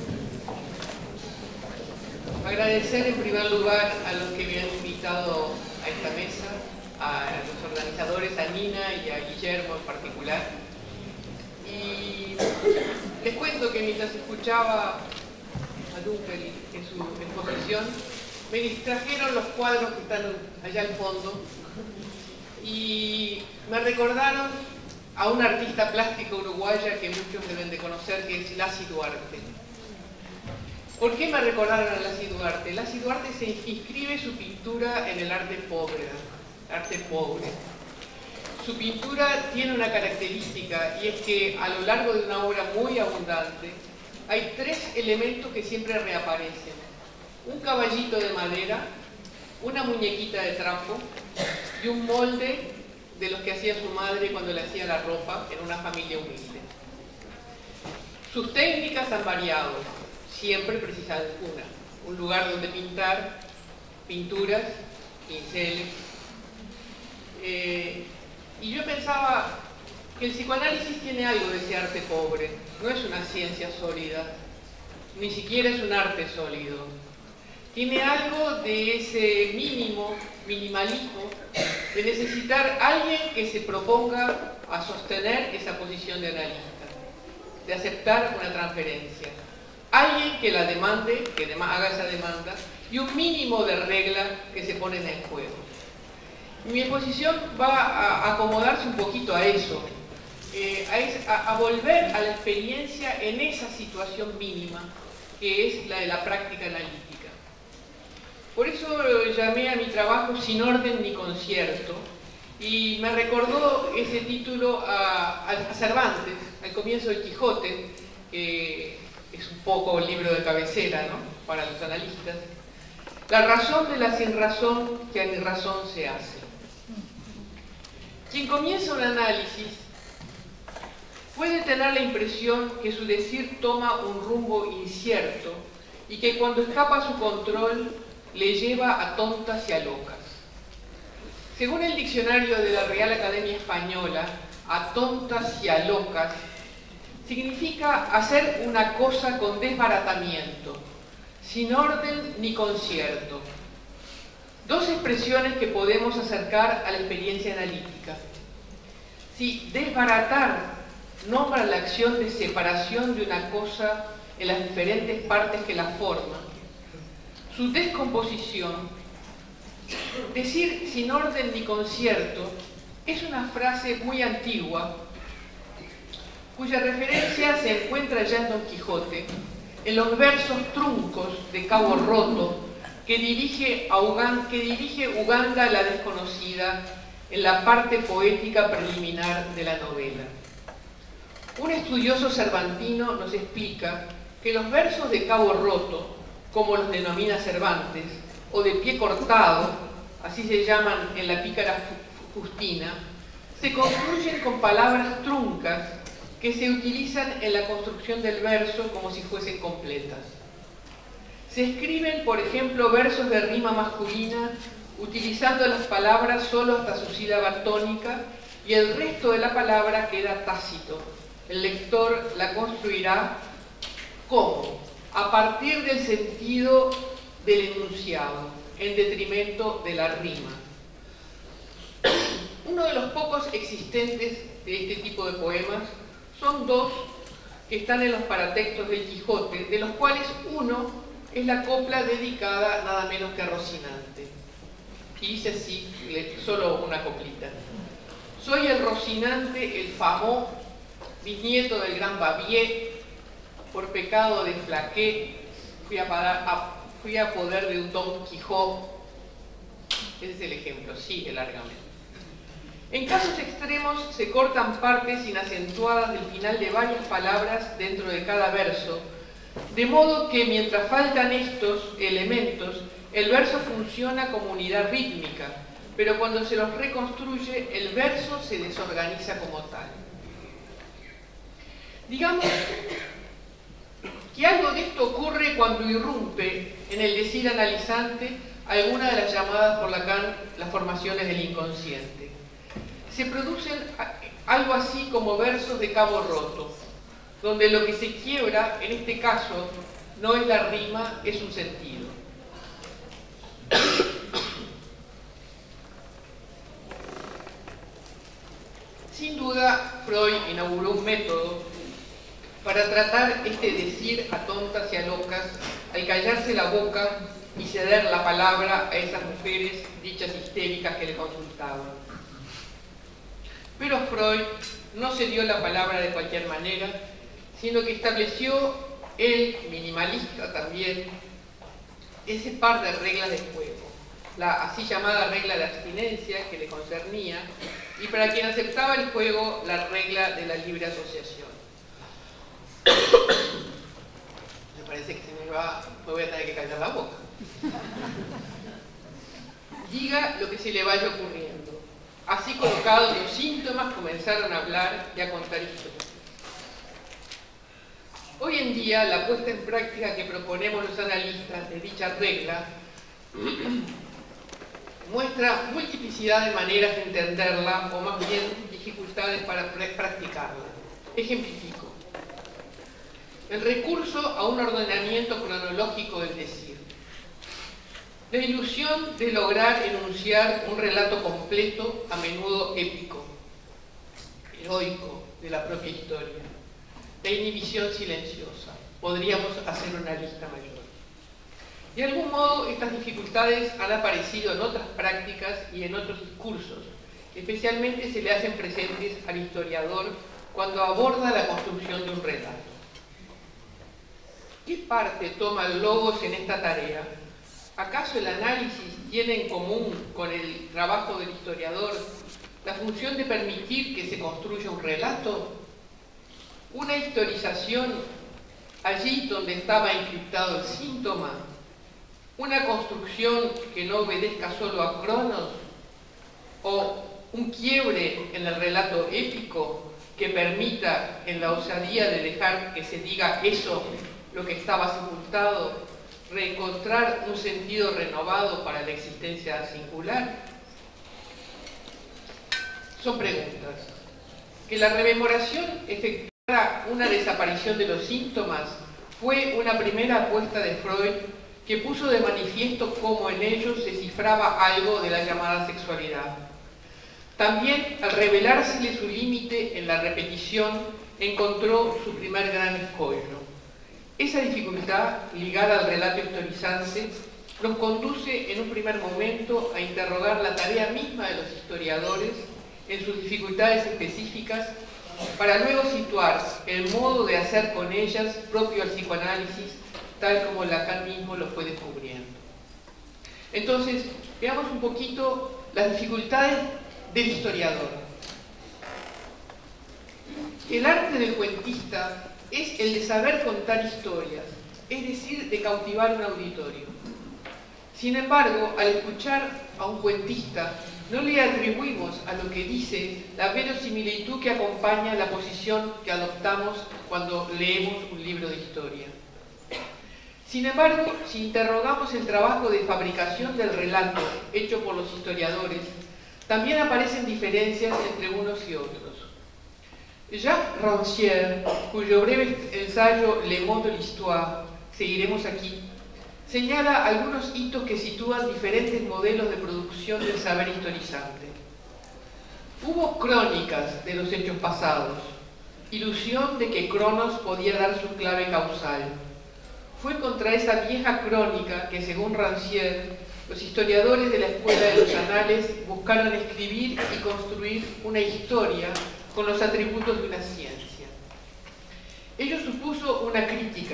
agradecer en primer lugar a los que me han invitado a esta mesa, a los organizadores, a Nina y a Guillermo en particular. Y les cuento que mientras escuchaba a Dunkel en su exposición, me distrajeron los cuadros que están allá al fondo y me recordaron a una artista plástica uruguaya que muchos deben de conocer, que es Lacy Duarte. ¿Por qué me recordaron a Lacy Duarte? Lacy Duarte se inscribe su pintura en el arte pobre, arte pobre. Su pintura tiene una característica y es que a lo largo de una obra muy abundante hay tres elementos que siempre reaparecen. Un caballito de madera, una muñequita de trapo y un molde de los que hacía su madre cuando le hacía la ropa en una familia humilde. Sus técnicas han variado, siempre precisan una, un lugar donde pintar, pinturas, pinceles. Eh, y yo pensaba que el psicoanálisis tiene algo de ese arte pobre, no es una ciencia sólida, ni siquiera es un arte sólido. Tiene algo de ese mínimo, minimalismo, de necesitar a alguien que se proponga a sostener esa posición de analista, de aceptar una transferencia. Alguien que la demande, que haga esa demanda, y un mínimo de regla que se pone en el juego. Mi exposición va a acomodarse un poquito a eso, eh, a, es, a, a volver a la experiencia en esa situación mínima, que es la de la práctica analítica. Por eso llamé a mi trabajo Sin orden ni concierto, y me recordó ese título a, a Cervantes, al comienzo del Quijote, que es un poco el libro de cabecera, ¿no?, para los analistas. La razón de la sinrazón que a mi razón se hace. Quien comienza un análisis puede tener la impresión que su decir toma un rumbo incierto y que cuando escapa a su control le lleva a tontas y a locas. Según el diccionario de la Real Academia Española, a tontas y a locas significa hacer una cosa con desbaratamiento, sin orden ni concierto. Dos expresiones que podemos acercar a la experiencia analítica. Si desbaratar nombra la acción de separación de una cosa en las diferentes partes que la forman, su descomposición, decir sin orden ni concierto, es una frase muy antigua, cuya referencia se encuentra ya en Don Quijote, en los versos truncos de Cabo Roto, que dirige, a Uganda, que dirige Uganda la desconocida en la parte poética preliminar de la novela. Un estudioso cervantino nos explica que los versos de Cabo Roto, como los denomina Cervantes, o de pie cortado, así se llaman en la pícara Justina, se construyen con palabras truncas que se utilizan en la construcción del verso como si fuesen completas. Se escriben, por ejemplo, versos de rima masculina utilizando las palabras solo hasta su sílaba tónica y el resto de la palabra queda tácito. El lector la construirá ¿cómo? A partir del sentido del enunciado, en detrimento de la rima. Uno de los pocos existentes de este tipo de poemas son dos que están en los paratextos del Quijote, de los cuales uno es la copla dedicada nada menos que a Rocinante. Y dice así, solo una coplita. Soy el Rocinante, el famoso, bisnieto del gran Bavier, por pecado de flaqué, fui a, parar, a, fui a poder de un Don Quijote. Ese es el ejemplo, sigue largamente. En casos extremos se cortan partes inacentuadas del final de varias palabras dentro de cada verso, de modo que mientras faltan estos elementos, el verso funciona como unidad rítmica, pero cuando se los reconstruye, el verso se desorganiza como tal. Digamos que algo de esto ocurre cuando irrumpe en el decir analizante alguna de las llamadas por Lacan las formaciones del inconsciente. Se producen algo así como versos de cabo roto, donde lo que se quiebra, en este caso, no es la rima, es un sentido. Sin duda, Freud inauguró un método para tratar este decir a tontas y a locas al callarse la boca y ceder la palabra a esas mujeres dichas histéricas que le consultaban. Pero Freud no se dio la palabra de cualquier manera, sino que estableció, él, minimalista también, ese par de reglas de juego, la así llamada regla de abstinencia que le concernía, y para quien aceptaba el juego, la regla de la libre asociación. Me parece que se me va, me voy a tener que callar la boca. Diga lo que se le vaya ocurriendo. Así colocados los síntomas comenzaron a hablar y a contar historias. Hoy en día la puesta en práctica que proponemos los analistas de dicha regla muestra multiplicidad de maneras de entenderla o más bien dificultades para practicarla. Ejemplifico. El recurso a un ordenamiento cronológico del decir. La ilusión de lograr enunciar un relato completo, a menudo épico, heroico, de la propia historia. La inhibición silenciosa. Podríamos hacer una lista mayor. De algún modo, estas dificultades han aparecido en otras prácticas y en otros discursos. Especialmente se le hacen presentes al historiador cuando aborda la construcción de un relato. ¿Qué parte toma el logos en esta tarea? ¿Acaso el análisis tiene en común con el trabajo del historiador la función de permitir que se construya un relato? ¿Una historización allí donde estaba encriptado el síntoma? ¿Una construcción que no obedezca solo a Cronos? ¿O un quiebre en el relato épico que permita en la osadía de dejar que se diga eso, lo que estaba sepultado, reencontrar un sentido renovado para la existencia singular? Son preguntas. Que la rememoración efectuara una desaparición de los síntomas fue una primera apuesta de Freud que puso de manifiesto cómo en ellos se cifraba algo de la llamada sexualidad. También, al revelársele su límite en la repetición, encontró su primer gran escollo. Esa dificultad, ligada al relato historizante, nos conduce en un primer momento a interrogar la tarea misma de los historiadores en sus dificultades específicas, para luego situar el modo de hacer con ellas propio al psicoanálisis, tal como Lacan mismo lo fue descubriendo. Entonces, veamos un poquito las dificultades del historiador. El arte del cuentista es el de saber contar historias, es decir, de cautivar un auditorio. Sin embargo, al escuchar a un cuentista, no le atribuimos a lo que dice la verosimilitud que acompaña la posición que adoptamos cuando leemos un libro de historia. Sin embargo, si interrogamos el trabajo de fabricación del relato hecho por los historiadores, también aparecen diferencias entre unos y otros. Jacques Rancière, cuyo breve ensayo Le Mot de l'Histoire, seguiremos aquí, señala algunos hitos que sitúan diferentes modelos de producción del saber historizante. Hubo crónicas de los hechos pasados, ilusión de que Cronos podía dar su clave causal. Fue contra esa vieja crónica que, según Rancière, los historiadores de la escuela de los anales buscaron escribir y construir una historia con los atributos de una ciencia. Ello supuso una crítica.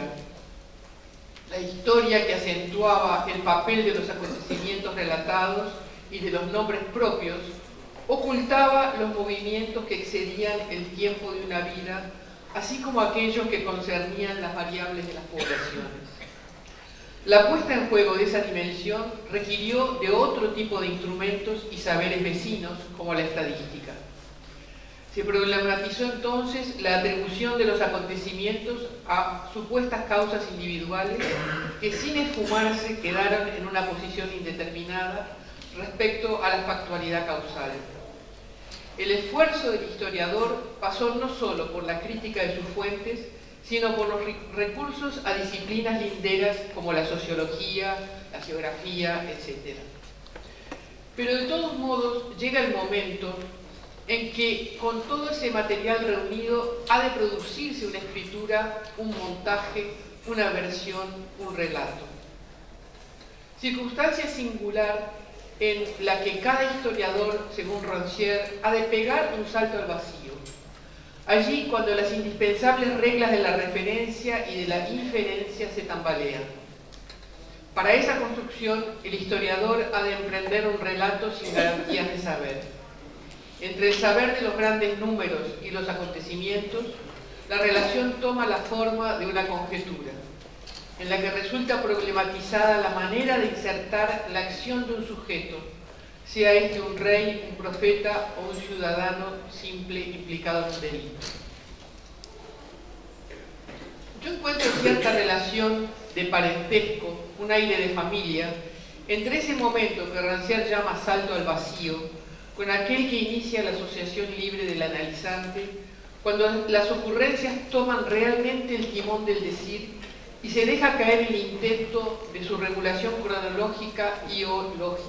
La historia que acentuaba el papel de los acontecimientos relatados y de los nombres propios ocultaba los movimientos que excedían el tiempo de una vida, así como aquellos que concernían las variables de las poblaciones. La puesta en juego de esa dimensión requirió de otro tipo de instrumentos y saberes vecinos, como la estadística. Se problematizó entonces la atribución de los acontecimientos a supuestas causas individuales que, sin esfumarse, quedaron en una posición indeterminada respecto a la factualidad causal. El esfuerzo del historiador pasó no solo por la crítica de sus fuentes, sino por los recursos a disciplinas linderas como la sociología, la geografía, etcétera. Pero de todos modos llega el momento en que con todo ese material reunido ha de producirse una escritura, un montaje, una versión, un relato. Circunstancia singular en la que cada historiador, según Rancière, ha de pegar un salto al vacío. Allí, cuando las indispensables reglas de la referencia y de la inferencia se tambalean. Para esa construcción, el historiador ha de emprender un relato sin garantías de saber. Entre el saber de los grandes números y los acontecimientos, la relación toma la forma de una conjetura, en la que resulta problematizada la manera de insertar la acción de un sujeto, sea este un rey, un profeta o un ciudadano simple implicado en un delito. Yo encuentro cierta relación de parentesco, un aire de familia, entre ese momento que Rancière llama salto al vacío, con aquel que inicia la asociación libre del analizante, cuando las ocurrencias toman realmente el timón del decir y se deja caer el intento de su regulación cronológica y o lógica.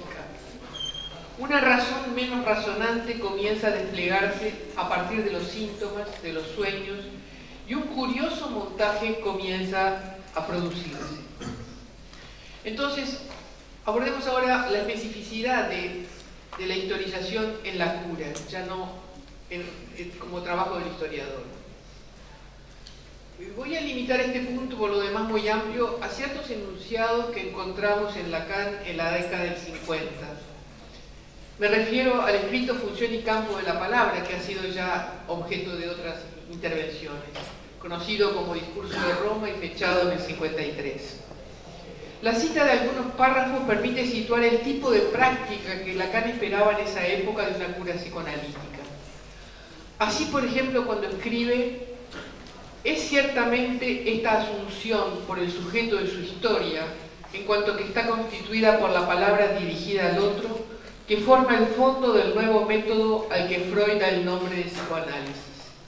Una razón menos razonante comienza a desplegarse a partir de los síntomas, de los sueños, y un curioso montaje comienza a producirse. Entonces, abordemos ahora la especificidad de, de la historización en la cura, ya no en, en, como trabajo del historiador. Voy a limitar este punto, por lo demás muy amplio, a ciertos enunciados que encontramos en Lacan en la década del cincuenta. Me refiero al escrito Función y Campo de la Palabra, que ha sido ya objeto de otras intervenciones, conocido como Discurso de Roma y fechado en el cincuenta y tres. La cita de algunos párrafos permite situar el tipo de práctica que Lacan esperaba en esa época de una cura psicoanalítica. Así, por ejemplo, cuando escribe: es ciertamente esta asunción por el sujeto de su historia, en cuanto que está constituida por la palabra dirigida al otro, que forma el fondo del nuevo método al que Freud da el nombre de psicoanálisis.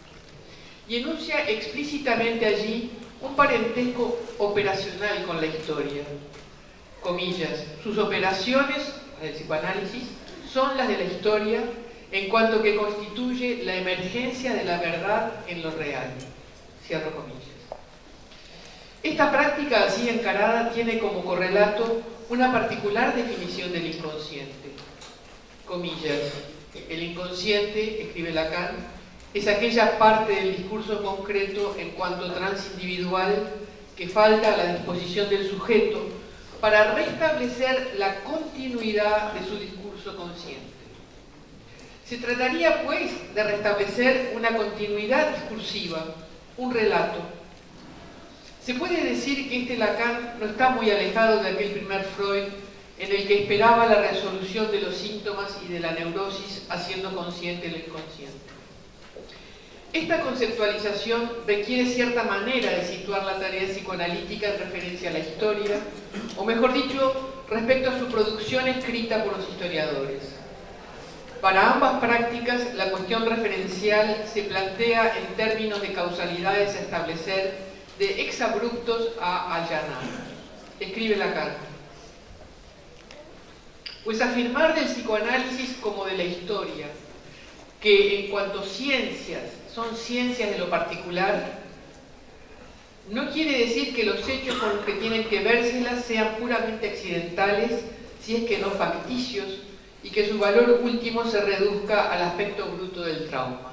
Y enuncia explícitamente allí un parentesco operacional con la historia. Comillas, sus operaciones, el psicoanálisis, son las de la historia, en cuanto que constituye la emergencia de la verdad en lo real. Cierro comillas. Esta práctica así encarada tiene como correlato una particular definición del inconsciente. Comillas, el inconsciente, escribe Lacan, es aquella parte del discurso concreto en cuanto transindividual que falta a la disposición del sujeto para restablecer la continuidad de su discurso consciente. Se trataría, pues, de restablecer una continuidad discursiva, un relato. Se puede decir que este Lacan no está muy alejado de aquel primer Freud en el que esperaba la resolución de los síntomas y de la neurosis haciendo consciente el inconsciente. Esta conceptualización requiere cierta manera de situar la tarea psicoanalítica en referencia a la historia, o mejor dicho, respecto a su producción escrita por los historiadores. Para ambas prácticas, la cuestión referencial se plantea en términos de causalidades a establecer, de exabruptos a allanar. Escribe Lacan. Pues afirmar del psicoanálisis como de la historia, que en cuanto ciencias son ciencias de lo particular, no quiere decir que los hechos con los que tienen que vérselas sean puramente accidentales, si es que no facticios, y que su valor último se reduzca al aspecto bruto del trauma.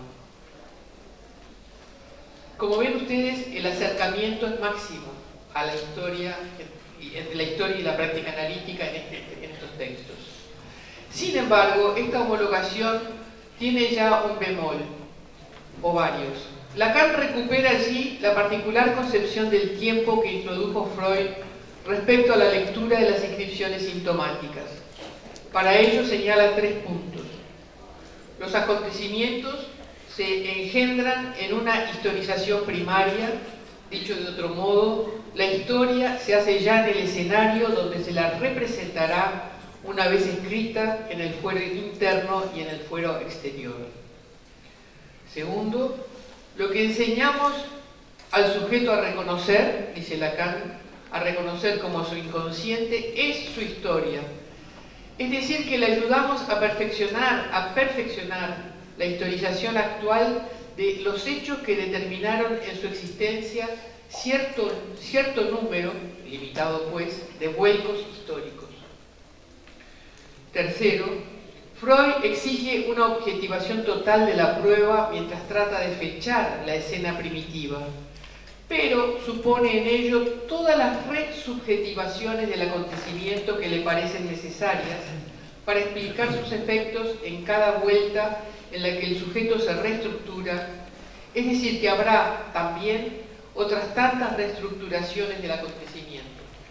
Como ven ustedes, el acercamiento es máximo a la historia, entre la historia y la práctica analítica en, este, en estos textos. Sin embargo, esta homologación tiene ya un bemol, o varios. Lacan recupera allí la particular concepción del tiempo que introdujo Freud respecto a la lectura de las inscripciones sintomáticas. Para ello señala tres puntos. Los acontecimientos se engendran en una historización primaria, dicho de otro modo, la historia se hace ya en el escenario donde se la representará una vez escrita en el fuero interno y en el fuero exterior. Segundo, lo que enseñamos al sujeto a reconocer, dice Lacan, a reconocer como su inconsciente, es su historia. Es decir, que le ayudamos a perfeccionar, a perfeccionar la historización actual de los hechos que determinaron en su existencia cierto, cierto número, limitado pues, de vuelcos históricos. Tercero, Freud exige una objetivación total de la prueba mientras trata de fechar la escena primitiva, pero supone en ello todas las resubjetivaciones del acontecimiento que le parecen necesarias para explicar sus efectos en cada vuelta en la que el sujeto se reestructura, es decir, que habrá también otras tantas reestructuraciones del acontecimiento.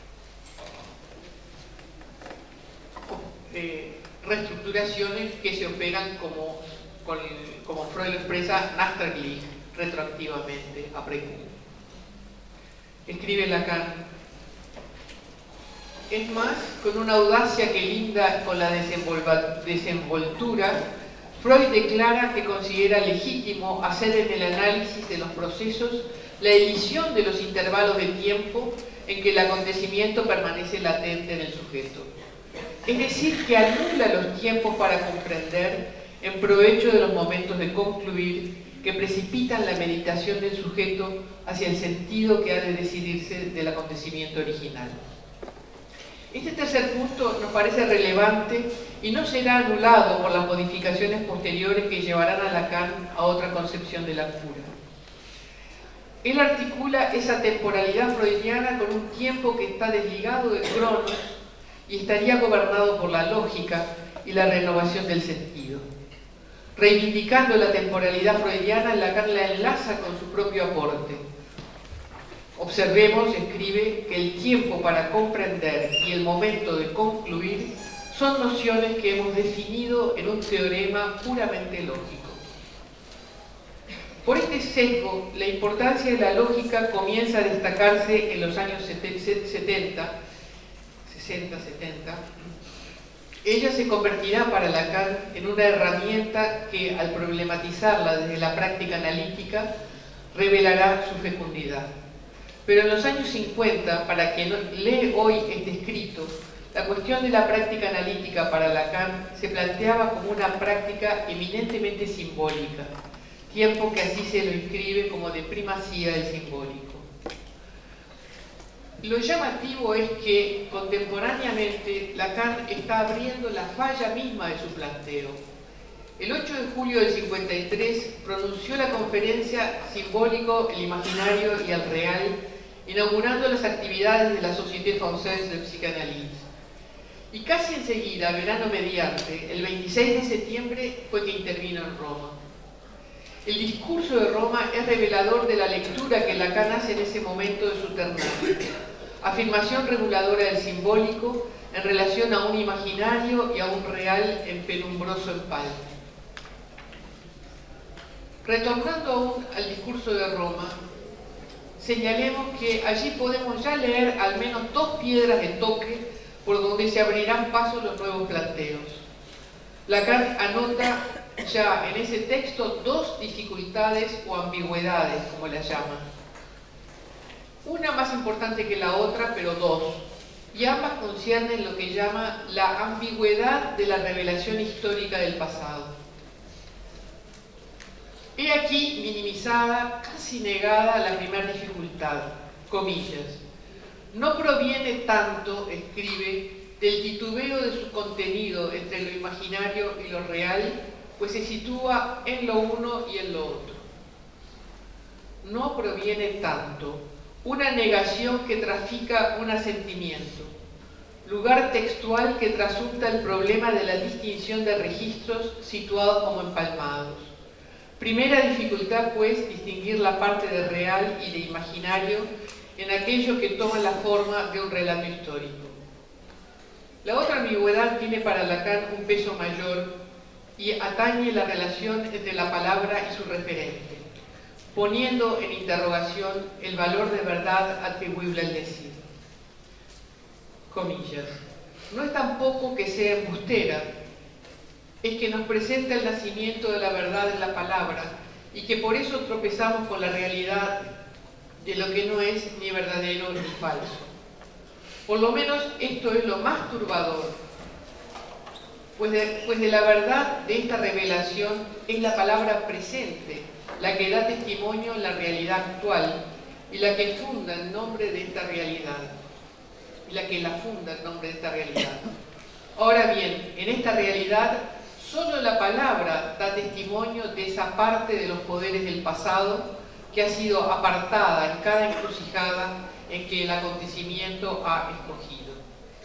Eh, reestructuraciones que se operan como, con, como Freud lo expresa, nachträglich, retroactivamente, a precum. Escribe Lacan. Es más, con una audacia que linda con la desenvoltura, Freud declara que considera legítimo hacer en el análisis de los procesos la elisión de los intervalos de tiempo en que el acontecimiento permanece latente en el sujeto. Es decir, que anula los tiempos para comprender en provecho de los momentos de concluir que precipitan la meditación del sujeto hacia el sentido que ha de decidirse del acontecimiento original. Este tercer punto nos parece relevante y no será anulado por las modificaciones posteriores que llevarán a Lacan a otra concepción de la cura. Él articula esa temporalidad freudiana con un tiempo que está desligado del cronos y estaría gobernado por la lógica y la renovación del sentido. Reivindicando la temporalidad freudiana, Lacan la enlaza con su propio aporte. Observemos, escribe, que el tiempo para comprender y el momento de concluir son nociones que hemos definido en un teorema puramente lógico. Por este sesgo, la importancia de la lógica comienza a destacarse en los años setenta, sesenta, setenta. Ella se convertirá para Lacan en una herramienta que, al problematizarla desde la práctica analítica, revelará su fecundidad. Pero en los años cincuenta, para quien lee hoy este escrito, la cuestión de la práctica analítica para Lacan se planteaba como una práctica eminentemente simbólica, tiempo que así se lo inscribe como de primacía del simbólico. Lo llamativo es que contemporáneamente Lacan está abriendo la falla misma de su planteo. El ocho de julio del cincuenta y tres pronunció la conferencia Simbólico, el Imaginario y el Real, inaugurando las actividades de la Société Française de Psychanalyse. Y casi enseguida, verano mediante, el veintiséis de septiembre fue que intervino en Roma. El discurso de Roma es revelador de la lectura que Lacan hace en ese momento de su ternario. Afirmación reguladora del simbólico en relación a un imaginario y a un real en penumbroso empalme. Retornando aún al discurso de Roma, señalemos que allí podemos ya leer al menos dos piedras de toque por donde se abrirán paso los nuevos planteos. Lacan anota ya en ese texto dos dificultades o ambigüedades, como las llama. Una más importante que la otra, pero dos, y ambas conciernen lo que llama la ambigüedad de la revelación histórica del pasado. He aquí minimizada, casi negada, la primera dificultad, comillas. No proviene tanto, escribe, del titubeo de su contenido entre lo imaginario y lo real, pues se sitúa en lo uno y en lo otro. No proviene tanto, una negación que trafica un asentimiento, lugar textual que trasunta el problema de la distinción de registros situados como empalmados. Primera dificultad, pues, distinguir la parte de real y de imaginario en aquello que toma la forma de un relato histórico. La otra ambigüedad tiene para Lacan un peso mayor y atañe la relación entre la palabra y su referente, poniendo en interrogación el valor de verdad atribuible al decir. Comillas. No es tampoco que sea embustera, es que nos presenta el nacimiento de la verdad en la palabra y que por eso tropezamos con la realidad de lo que no es ni verdadero ni falso. Por lo menos esto es lo más turbador, pues de, pues de la verdad de esta revelación es la palabra presente, la que da testimonio en la realidad actual y la que funda el nombre de esta realidad, y la que la funda el nombre de esta realidad. Ahora bien, en esta realidad solo la palabra da testimonio de esa parte de los poderes del pasado que ha sido apartada en cada encrucijada en que el acontecimiento ha escogido.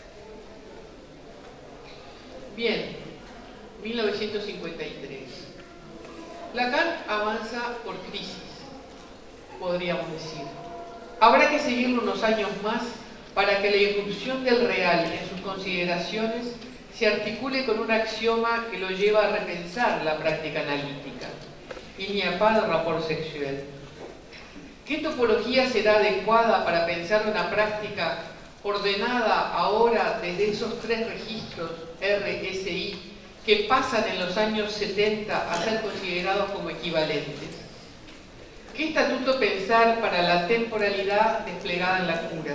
Bien, mil novecientos cincuenta y tres. Lacan avanza por crisis, podríamos decir. Habrá que seguirlo unos años más para que la irrupción del real en sus consideraciones se articule con un axioma que lo lleva a repensar la práctica analítica. Il n'y a pas de rapport sexuel. ¿Qué topología será adecuada para pensar una práctica ordenada ahora desde esos tres registros R S I que pasan en los años setenta a ser considerados como equivalentes? ¿Qué estatuto pensar para la temporalidad desplegada en la cura?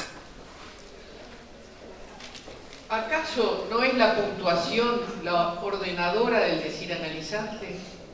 ¿Acaso no es la puntuación la ordenadora del decir analizante?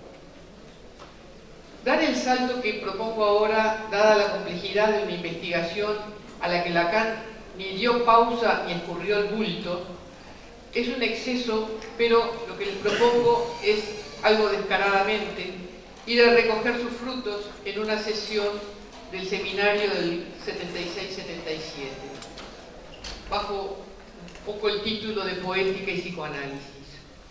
Dar el salto que propongo ahora, dada la complejidad de una investigación a la que Lacan ni dio pausa ni escurrió el bulto, es un exceso, pero lo que les propongo es algo descaradamente y de recoger sus frutos en una sesión del seminario del setenta y seis setenta y siete, bajo un poco el título de Poética y Psicoanálisis.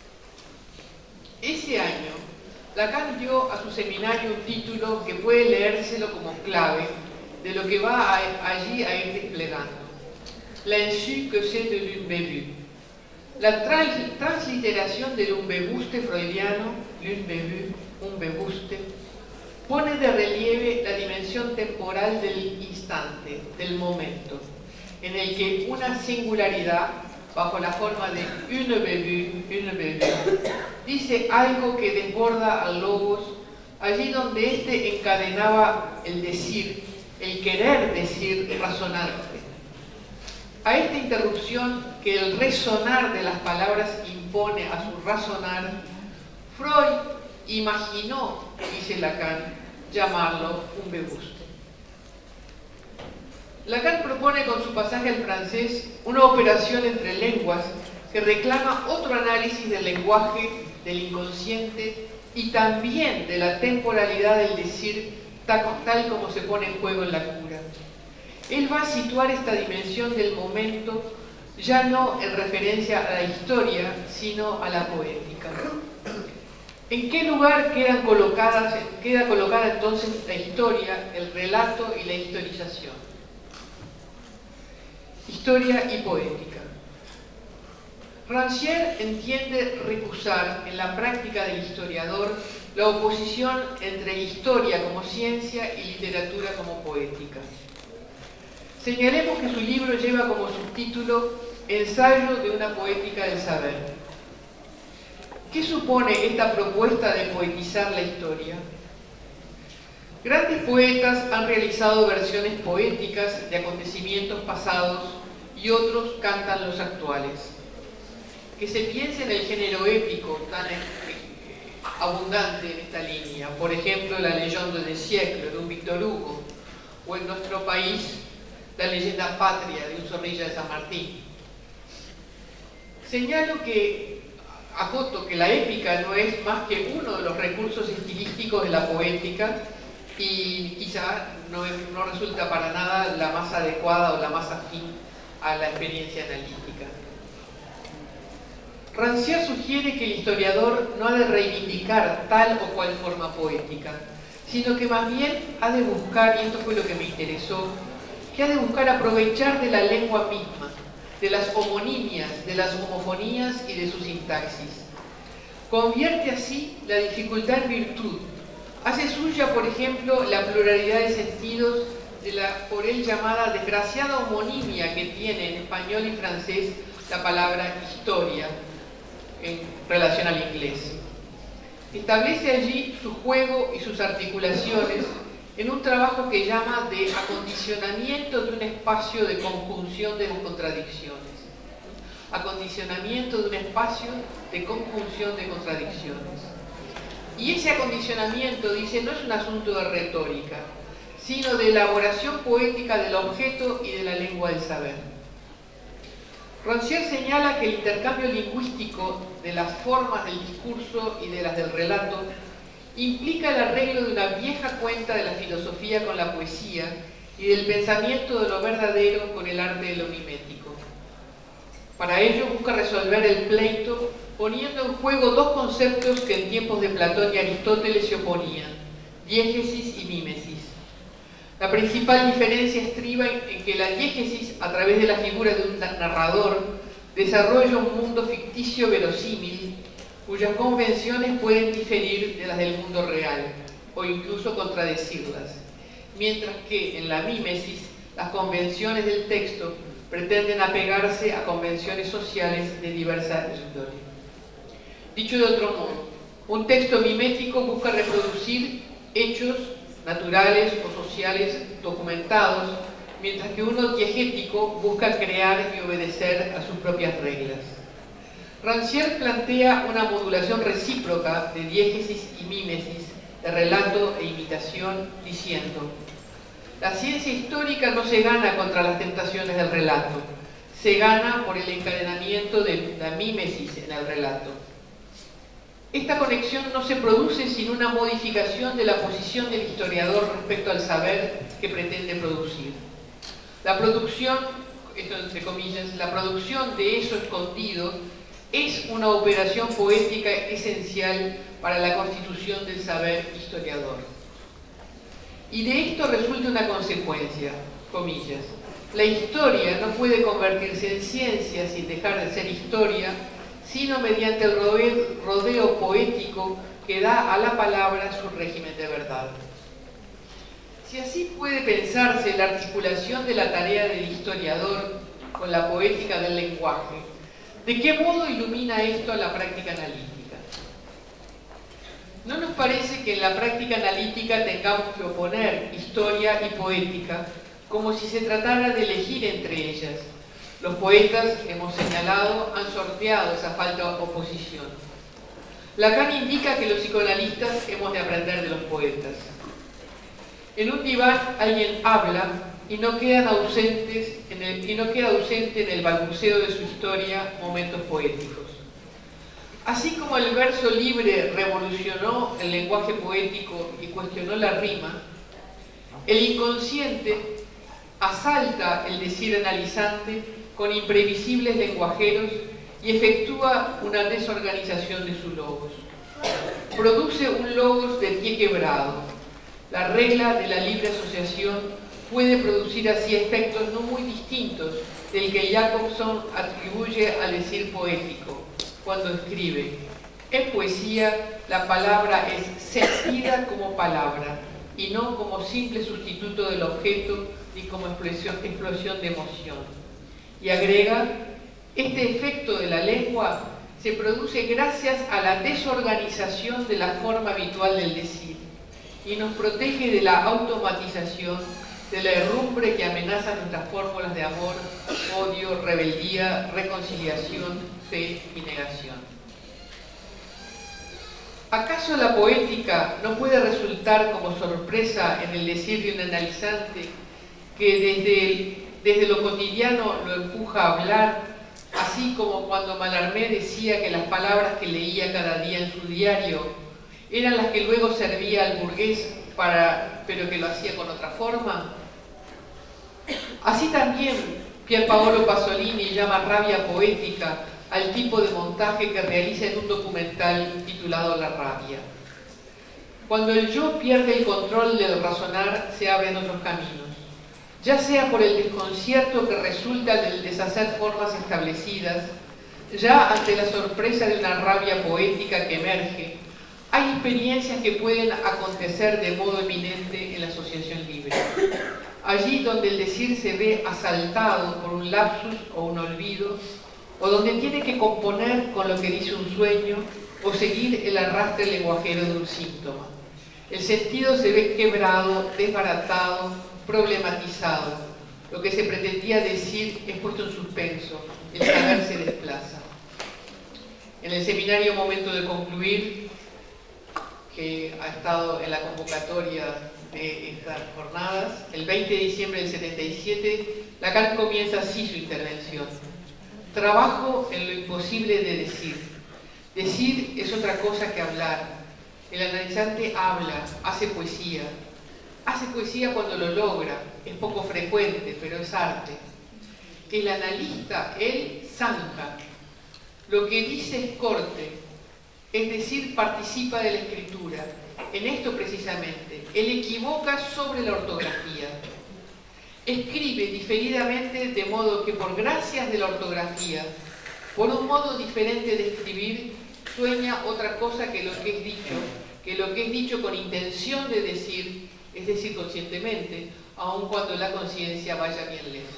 Ese año, Lacan dio a su seminario un título que puede leérselo como clave de lo que va a, allí a ir desplegando. L'insu que c'est de l'unbevu. La trans, transliteración del unbebuste freudiano, l'unbevu, unbebuste, pone de relieve la dimensión temporal del instante, del momento, en el que una singularidad, bajo la forma de une bebu, une bebu, dice algo que desborda al logos, allí donde éste encadenaba el decir, el querer decir razonante. A esta interrupción que el resonar de las palabras impone a su razonar, Freud imaginó, dice Lacan, llamarlo un bebuste. Lacan propone con su pasaje al francés una operación entre lenguas que reclama otro análisis del lenguaje, del inconsciente y también de la temporalidad del decir tal como se pone en juego en la cura. Él va a situar esta dimensión del momento ya no en referencia a la historia, sino a la poética. ¿En qué lugar quedan colocadas, queda colocada entonces la historia, el relato y la historización? Historia y poética. Rancière entiende recusar en la práctica del historiador la oposición entre historia como ciencia y literatura como poética. Señalemos que su libro lleva como subtítulo Ensayo de una poética del saber. ¿Qué supone esta propuesta de poetizar la historia? Grandes poetas han realizado versiones poéticas de acontecimientos pasados y otros cantan los actuales. Que se piense en el género épico tan abundante en esta línea, por ejemplo, la Leyenda del Siècle de un Víctor Hugo, o en nuestro país, la leyenda patria de un Zorrilla de San Martín. Señalo que, acoto que la épica no es más que uno de los recursos estilísticos de la poética y quizá no, es, no resulta para nada la más adecuada o la más afín a la experiencia analítica. Rancière sugiere que el historiador no ha de reivindicar tal o cual forma poética, sino que más bien ha de buscar, y esto fue lo que me interesó, que ha de buscar aprovechar de la lengua misma, de las homonimias, de las homofonías y de su sintaxis. Convierte así la dificultad en virtud. Hace suya, por ejemplo, la pluralidad de sentidos de la por él llamada desgraciada homonimia que tiene en español y francés la palabra historia en relación al inglés. Establece allí su juego y sus articulaciones en un trabajo que llama de acondicionamiento de un espacio de conjunción de las contradicciones. Acondicionamiento de un espacio de conjunción de contradicciones. Y ese acondicionamiento, dice, no es un asunto de retórica, sino de elaboración poética del objeto y de la lengua del saber. Rancière señala que el intercambio lingüístico de las formas del discurso y de las del relato implica el arreglo de una vieja cuenta de la filosofía con la poesía y del pensamiento de lo verdadero con el arte de lo mimético. Para ello busca resolver el pleito poniendo en juego dos conceptos que en tiempos de Platón y Aristóteles se oponían, diégesis y mímesis. La principal diferencia estriba en que la diégesis, a través de la figura de un narrador, desarrolla un mundo ficticio verosímil, cuyas convenciones pueden diferir de las del mundo real, o incluso contradecirlas, mientras que en la mímesis las convenciones del texto pretenden apegarse a convenciones sociales de diversa índole. Dicho de otro modo, un texto mimético busca reproducir hechos naturales o sociales documentados, mientras que uno diegético busca crear y obedecer a sus propias reglas. Rancière plantea una modulación recíproca de diégesis y mímesis, de relato e imitación, diciendo: la ciencia histórica no se gana contra las tentaciones del relato, se gana por el encadenamiento de la mímesis en el relato. Esta conexión no se produce sin una modificación de la posición del historiador respecto al saber que pretende producir. La producción, esto entre comillas, la producción de eso escondido es una operación poética esencial para la constitución del saber historiador. Y de esto resulta una consecuencia, comillas. La historia no puede convertirse en ciencia sin dejar de ser historia, sino mediante el rodeo, rodeo poético que da a la palabra su régimen de verdad. Si así puede pensarse la articulación de la tarea del historiador con la poética del lenguaje, ¿de qué modo ilumina esto a la práctica analítica? ¿No nos parece que en la práctica analítica tengamos que oponer historia y poética como si se tratara de elegir entre ellas? Los poetas, hemos señalado, han sorteado esa falta de oposición. Lacan indica que los psicoanalistas hemos de aprender de los poetas. En un diván alguien habla y no quedan ausentes en el, y no queda ausente en el balbuceo de su historia momentos poéticos. Así como el verso libre revolucionó el lenguaje poético y cuestionó la rima, el inconsciente asalta el decir analizante con imprevisibles lenguajeros y efectúa una desorganización de su logos. Produce un logos de pie quebrado. La regla de la libre asociación puede producir así efectos no muy distintos del que Jacobson atribuye al decir poético, cuando escribe: En poesía, la palabra es sentida como palabra y no como simple sustituto del objeto ni como explosión, explosión de emoción. Y agrega, este efecto de la lengua se produce gracias a la desorganización de la forma habitual del decir y nos protege de la automatización, de la herrumbre que amenaza nuestras fórmulas de amor, odio, rebeldía, reconciliación, fe y negación. ¿Acaso la poética no puede resultar como sorpresa en el decir de un analizante que desde, el, desde lo cotidiano lo empuja a hablar, así como cuando Mallarmé decía que las palabras que leía cada día en su diario eran las que luego servía al burgués, para, pero que lo hacía con otra forma? Así también Pierpaolo Pasolini llama rabia poética al tipo de montaje que realiza en un documental titulado La rabia. Cuando el yo pierde el control del razonar, se abren otros caminos, ya sea por el desconcierto que resulta del deshacer formas establecidas, ya ante la sorpresa de una rabia poética que emerge. Hay experiencias que pueden acontecer de modo eminente en la asociación libre. Allí donde el decir se ve asaltado por un lapsus o un olvido, o donde tiene que componer con lo que dice un sueño o seguir el arrastre lenguajero de un síntoma. El sentido se ve quebrado, desbaratado, problematizado. Lo que se pretendía decir es puesto en suspenso, el saber se desplaza. En el seminario Momento de Concluir, que ha estado en la convocatoria de estas jornadas, el veinte de diciembre del setenta y siete, Lacan comienza así su intervención. Trabajo en lo imposible de decir. Decir es otra cosa que hablar. El analizante habla, hace poesía. Hace poesía cuando lo logra, es poco frecuente, pero es arte. El analista, él zanja. Lo que dice es corte, es decir, participa de la escritura. En esto precisamente, él equivoca sobre la ortografía. Escribe diferidamente, de modo que por gracias de la ortografía, por un modo diferente de escribir, sueña otra cosa que lo que es dicho, que lo que es dicho con intención de decir, es decir, conscientemente, aun cuando la conciencia vaya bien lejos.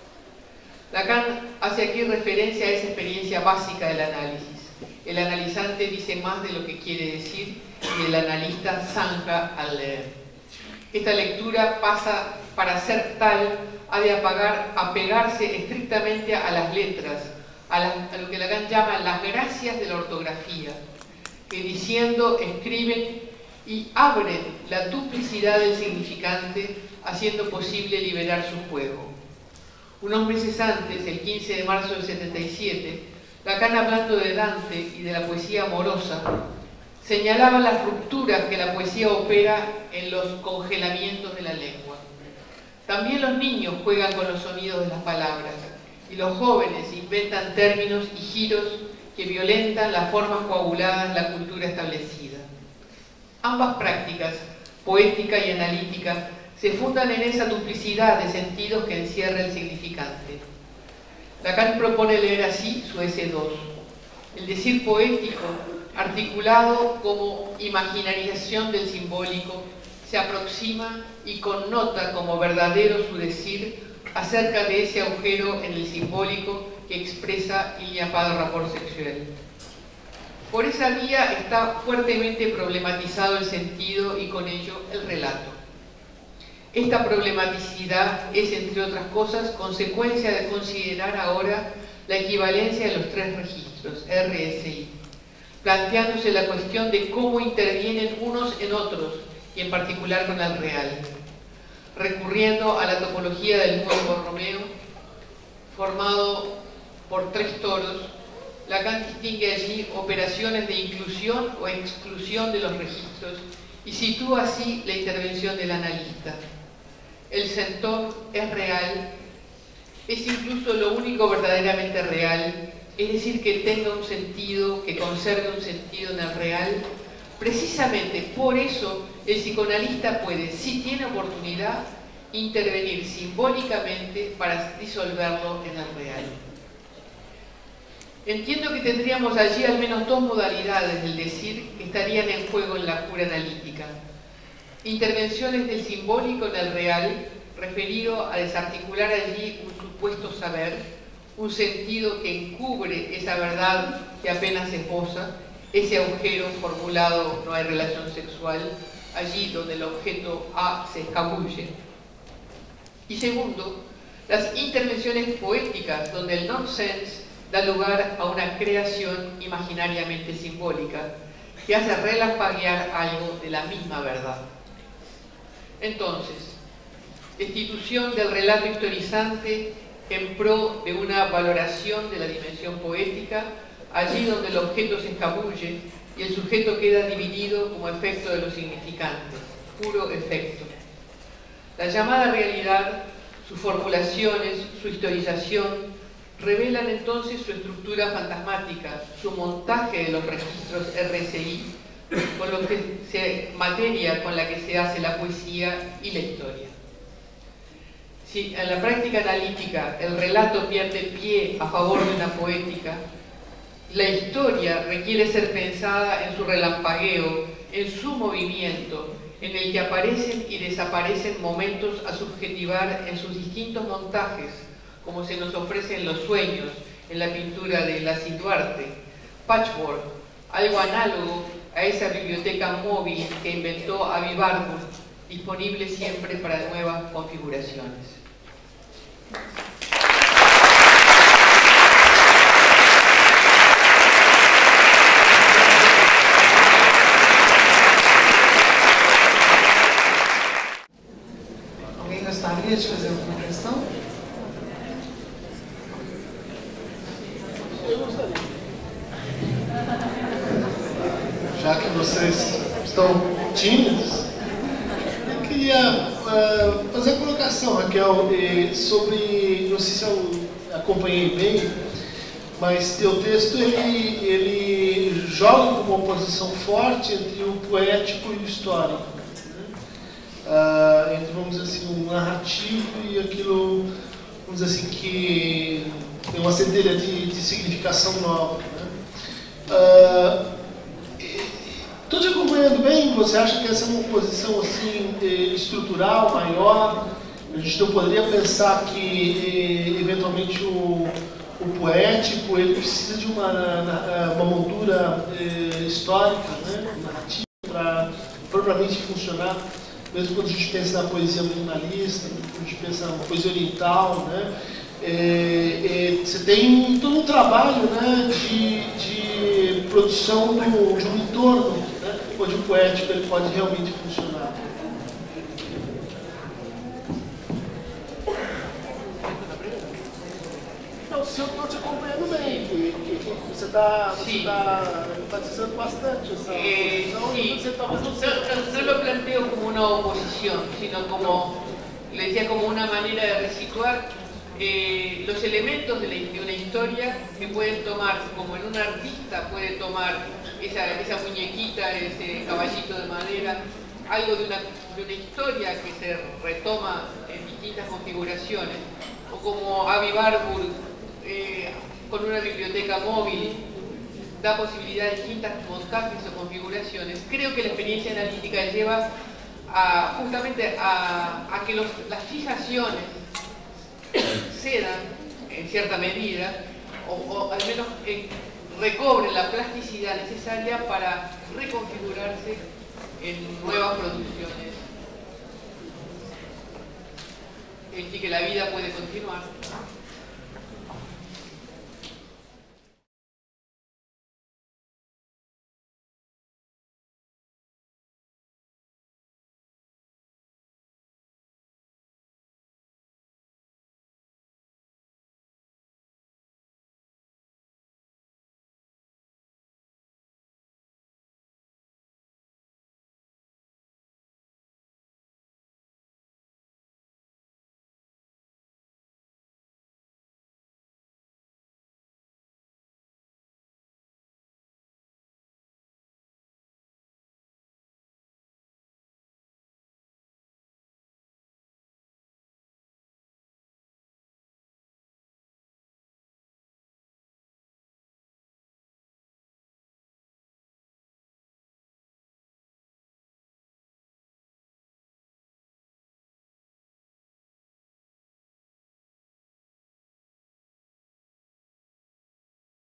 Lacan hace aquí referencia a esa experiencia básica del análisis. El analizante dice más de lo que quiere decir y el analista zanja al leer. Esta lectura pasa, para ser tal, ha de apagar, apegarse estrictamente a las letras, a, la, a lo que Lacan llama las gracias de la ortografía, que diciendo, escriben y abren la duplicidad del significante, haciendo posible liberar su juego. Unos meses antes, el quince de marzo del setenta y siete, Lacan, hablando de Dante y de la poesía amorosa, señalaba las rupturas que la poesía opera en los congelamientos de la lengua. También los niños juegan con los sonidos de las palabras y los jóvenes inventan términos y giros que violentan las formas coaguladas de la cultura establecida. Ambas prácticas, poética y analítica, se fundan en esa duplicidad de sentidos que encierra el significante. Lacan propone leer así su ese dos. El decir poético, articulado como imaginarización del simbólico, se aproxima y connota como verdadero su decir acerca de ese agujero en el simbólico que expresa il n'y a pas de rapport sexuel. Por esa vía está fuertemente problematizado el sentido y con ello el relato. Esta problematicidad es, entre otras cosas, consecuencia de considerar ahora la equivalencia de los tres registros, R, S, I, planteándose la cuestión de cómo intervienen unos en otros, y en particular con el real. Recurriendo a la topología del nuevo Romeo, formado por tres toros, Lacan distingue allí operaciones de inclusión o exclusión de los registros y sitúa así la intervención del analista. El centaur es real, es incluso lo único verdaderamente real, es decir, que tenga un sentido, que conserve un sentido en el real. Precisamente por eso el psicoanalista puede, si tiene oportunidad, intervenir simbólicamente para disolverlo en el real. Entiendo que tendríamos allí al menos dos modalidades del decir que estarían en juego en la cura analítica. Intervenciones del simbólico en el real, referido a desarticular allí un supuesto saber, un sentido que encubre esa verdad que apenas esboza, ese agujero formulado no hay relación sexual, allí donde el objeto A se escabulle. Y segundo, las intervenciones poéticas, donde el nonsense da lugar a una creación imaginariamente simbólica, que hace relampaguear algo de la misma verdad. Entonces, destitución del relato historizante en pro de una valoración de la dimensión poética, allí donde el objeto se escabulle y el sujeto queda dividido como efecto de los significantes, puro efecto. La llamada realidad, sus formulaciones, su historización, revelan entonces su estructura fantasmática, su montaje de los registros R S I, con lo que se materia con la que se hace la poesía y la historia. Si en la práctica analítica el relato pierde pie a favor de una poética, la historia requiere ser pensada en su relampagueo, en su movimiento, en el que aparecen y desaparecen momentos a subjetivar en sus distintos montajes, como se nos ofrece en los sueños, en la pintura de Lacy Duarte, Patchwork, algo análogo a esa biblioteca móvil que inventó Avi Barbour, disponible siempre para nuevas configuraciones. Alguém gostaria de fazer alguma questão? Eu gostaria. Já que vocês estão tímidos, eu queria uh, fazer a colocação, Raquel, eh, sobre, não sei se eu acompanhei bem, mas teu texto ele, ele joga uma oposição forte entre o poético e o histórico, né? uh, entre, vamos dizer assim, um narrativo e aquilo, vamos dizer assim, que tem uma centelha de, de significação nova, né? Uh, Estou te acompanhando bem? Você acha que essa é uma oposição assim, estrutural, maior? A gente não poderia pensar que, eventualmente, o, o poético ele precisa de uma, uma moldura eh, histórica, né? Narrativa, para propriamente funcionar, mesmo quando a gente pensa na poesia minimalista, quando a gente pensa na poesia oriental, né? É, é, você tem todo um trabalho, né, de, de produção do, de um entorno, né, onde o poético ele pode realmente funcionar. Não, se eu estou te acompanhando bem, que, que, que você está tá enfatizando bastante essa eh, oposição, sí. e você talvez não seja. No, no lo planteo como una oposición, sino como, le decía, como una manera de resituar eh, los elementos de, la, de una historia que pueden tomar, como en un artista puede tomar esa, esa muñequita, ese caballito de madera, algo de una, de una historia que se retoma en distintas configuraciones, o como Avi Barbour eh, con una biblioteca móvil da posibilidad de distintas montajes o configuraciones. Creo que la experiencia analítica lleva a, justamente a, a que los, las fijaciones cedan en cierta medida, o, o al menos eh, recobren la plasticidad necesaria para reconfigurarse en nuevas producciones, en que la vida puede continuar.